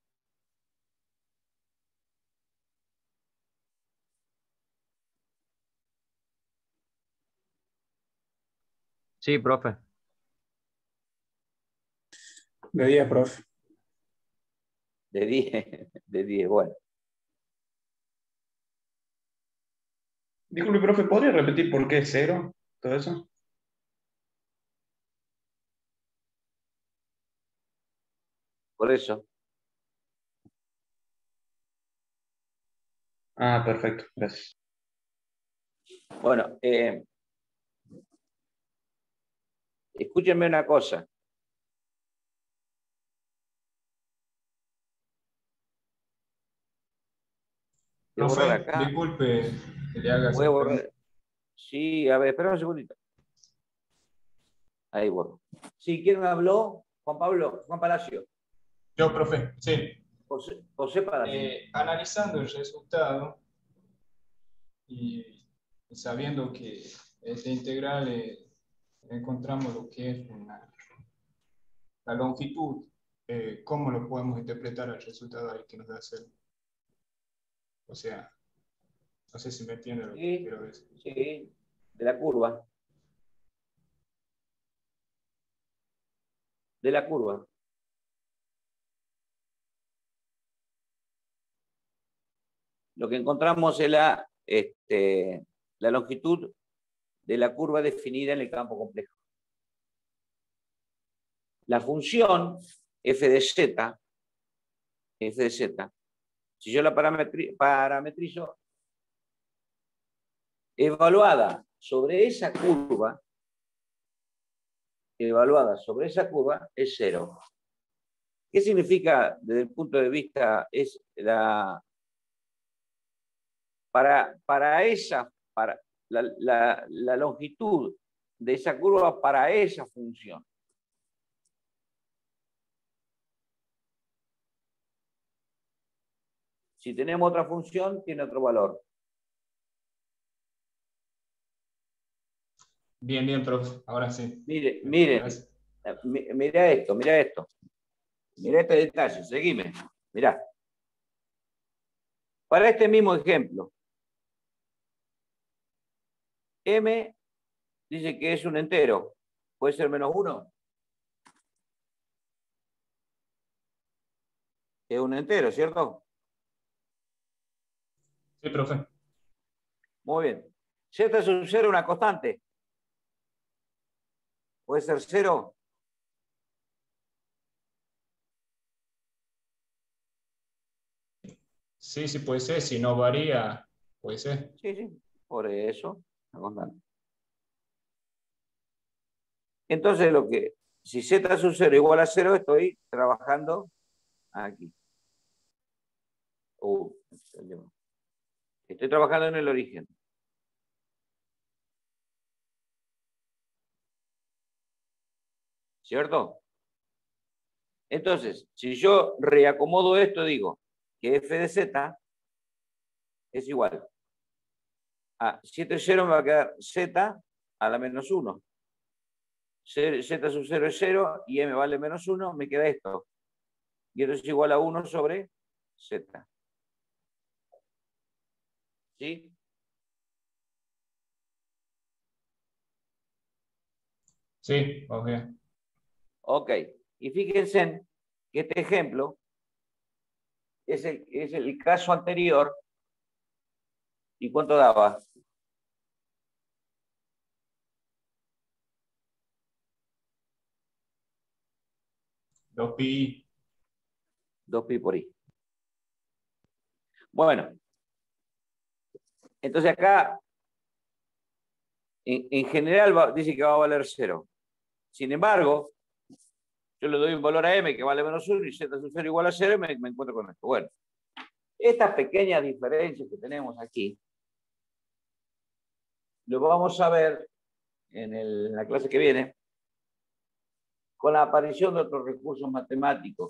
Speaker 5: Sí, profe.
Speaker 3: De diez, profe.
Speaker 1: De diez, de diez, bueno.
Speaker 3: Disculpe, profe, ¿podría repetir por qué es cero? Todo eso.
Speaker 1: Por eso.
Speaker 3: Ah, perfecto, gracias.
Speaker 1: Bueno, eh, escúchenme una cosa. Voy a borrar
Speaker 8: Profe,
Speaker 1: acá.
Speaker 8: disculpe que le haga
Speaker 1: Voy a
Speaker 8: esa
Speaker 1: borrar.
Speaker 8: pregunta.
Speaker 1: Sí, a ver, espera un segundito. Ahí borro. Sí, ¿quién me habló? Juan Pablo, Juan Palacio.
Speaker 8: Yo, profe, sí.
Speaker 1: José, José Palacio.
Speaker 8: Eh, analizando el resultado y, y sabiendo que este integral eh, encontramos lo que es una, la longitud, eh, ¿cómo lo podemos interpretar el resultado ahí que nos da cero? O sea, no sé si me entiende lo que
Speaker 1: Sí,
Speaker 8: quiero decir.
Speaker 1: sí, de la curva. De la curva. Lo que encontramos es la, este, la longitud de la curva definida en el campo complejo. La función f de z, f de z, si yo la parametri parametrizo, evaluada sobre esa curva, evaluada sobre esa curva, es cero. ¿Qué significa desde el punto de vista es la para, para esa para la, la, la longitud de esa curva para esa función? Si tenemos otra función, tiene otro valor.
Speaker 8: Bien, bien, profe. Ahora sí.
Speaker 1: Mire, miren,
Speaker 8: Gracias.
Speaker 1: mira esto, mira esto. Mira este detalle, seguime. Mirá. Para este mismo ejemplo, M dice que es un entero. ¿Puede ser menos uno? Es un entero, ¿cierto?
Speaker 8: Sí, profe.
Speaker 1: Muy bien. Z sub cero es una constante. ¿Puede ser cero?
Speaker 8: Sí, sí puede ser. Si no varía, puede ser.
Speaker 1: Sí, sí. Por eso, una constante. Entonces, lo que, si Z sub cero igual a cero, estoy trabajando aquí. Uh, estoy trabajando en el origen. ¿Cierto? Entonces, si yo reacomodo esto, digo que f de z es igual a siete cero, me va a quedar z a la menos uno. Z sub cero es cero y m vale menos uno, me queda esto. Y esto es igual a uno sobre z. ¿Sí?
Speaker 8: Sí, ok.
Speaker 1: Ok. Y fíjense que este ejemplo es el, es el caso anterior. ¿Y cuánto daba?
Speaker 8: dos pi.
Speaker 1: dos pi por i. Bueno, entonces acá, en, en general va, dice que va a valer cero. Sin embargo, yo le doy un valor a m que vale menos uno y z sub cero igual a cero y me, me encuentro con esto. Bueno, estas pequeñas diferencias que tenemos aquí, lo vamos a ver en, el, en la clase que viene, con la aparición de otros recursos matemáticos,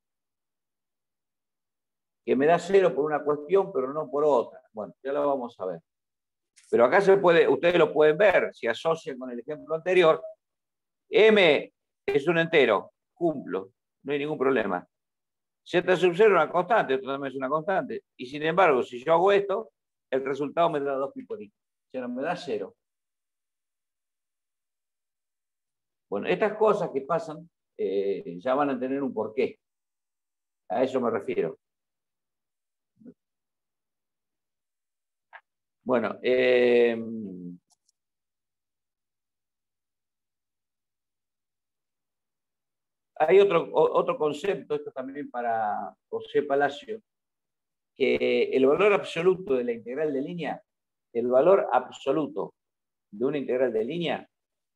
Speaker 1: que me da cero por una cuestión, pero no por otra. Bueno, ya lo vamos a ver. Pero acá se puede, ustedes lo pueden ver, si asocian con el ejemplo anterior, m es un entero, cumplo, no hay ningún problema. Z sub cero es una constante, esto también es una constante. Y sin embargo, si yo hago esto, el resultado me da dos pi por i. O sea, no me da cero. Bueno, estas cosas que pasan eh, ya van a tener un porqué. A eso me refiero. Bueno, eh, hay otro, otro concepto, esto también para José Palacio, que el valor absoluto de la integral de línea, el valor absoluto de una integral de línea,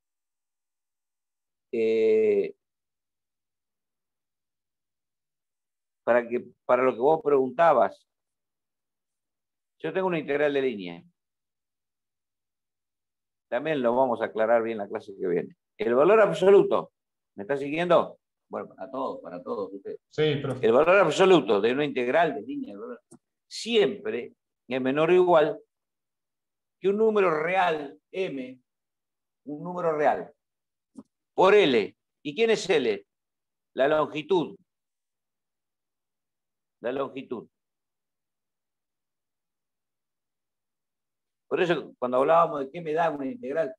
Speaker 1: eh, para, que, para lo que vos preguntabas, yo tengo una integral de línea. También lo vamos a aclarar bien en la clase que viene. El valor absoluto, ¿me está siguiendo? Bueno, para todos, para todos ustedes.
Speaker 8: Sí, profe.
Speaker 1: El valor absoluto de una integral de línea siempre es menor o igual que un número real, m, un número real, por L. ¿Y quién es L? La longitud. La longitud. Por eso, cuando hablábamos de qué me da una integral.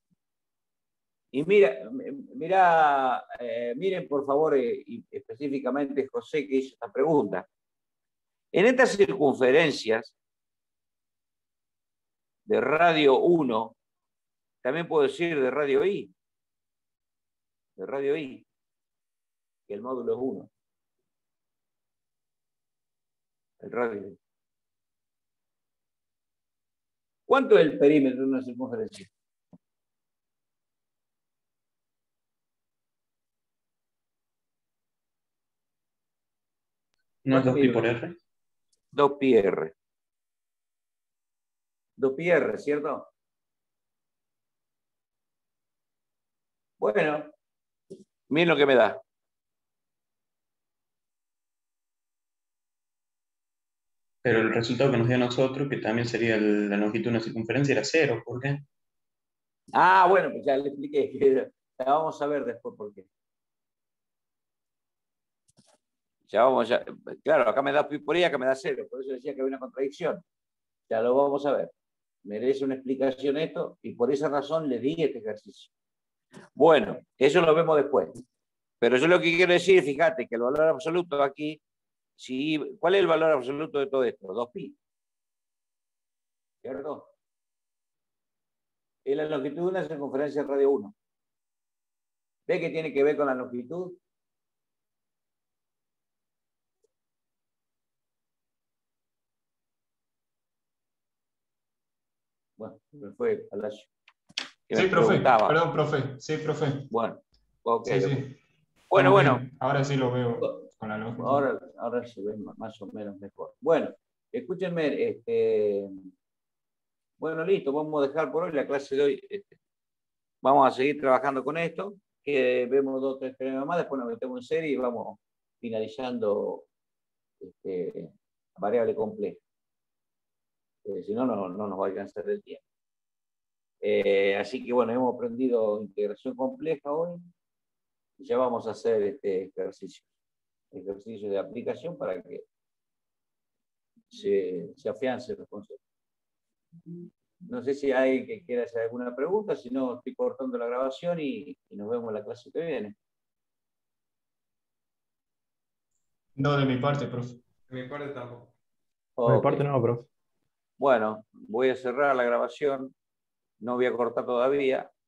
Speaker 1: Y mira, mira eh, miren por favor, eh, y específicamente José que hizo esta pregunta. En estas circunferencias de radio uno, también puedo decir de radio i, de radio i, que el módulo es uno. El radio i. ¿Cuánto es el perímetro de una circunferencia?
Speaker 3: ¿No es dos pi por r?
Speaker 1: dos pi r. dos pi r, ¿cierto? Bueno, miren lo que me da.
Speaker 3: Pero el resultado que nos dio a nosotros, que también sería el- la longitud de una circunferencia, era cero. ¿Por qué?
Speaker 1: Ah, bueno, pues ya le expliqué. Que ya vamos a ver después por qué. Ya vamos, ya, claro, acá me da pi por i, acá me da cero. Por eso decía que había una contradicción. Ya lo vamos a ver. Merece una explicación esto y por esa razón le di este ejercicio. Bueno, eso lo vemos después. Pero yo lo que quiero decir, fíjate, que el valor absoluto aquí, si, ¿cuál es el valor absoluto de todo esto? dos pi. ¿Cierto? Es la longitud de una circunferencia de radio uno. ¿Ve que tiene que ver con la longitud? Bueno, me fue Palacio. Que
Speaker 8: Sí,
Speaker 1: me
Speaker 8: profe.
Speaker 1: preguntaba.
Speaker 8: Perdón, profe. Sí, profe.
Speaker 1: Bueno, ok.
Speaker 8: Sí,
Speaker 1: ok.
Speaker 8: sí.
Speaker 1: Bueno,
Speaker 8: Estamos
Speaker 1: bueno.
Speaker 8: bien. Ahora sí lo veo con la longitud.
Speaker 1: Ahora, ahora se ve más o menos mejor. Bueno, escúchenme. Este, bueno, listo. Vamos a dejar por hoy la clase de hoy. Este, vamos a seguir trabajando con esto. Que vemos dos o tres teoremas más. Después nos metemos en serie y vamos finalizando este, variable compleja. Eh, si no, no, no nos va a alcanzar el tiempo. Eh, así que bueno, hemos aprendido integración compleja hoy. Y ya vamos a hacer este ejercicio. Ejercicio de aplicación para que se, se afiancen los conceptos. No sé si hay que quiera hacer alguna pregunta, si no estoy cortando la grabación y, y nos vemos en la clase que viene.
Speaker 8: No, de mi parte, profe.
Speaker 9: De mi parte tampoco.
Speaker 5: Por mi
Speaker 1: Ok.
Speaker 5: parte no, profe.
Speaker 1: Bueno, voy a cerrar la grabación, no voy a cortar todavía.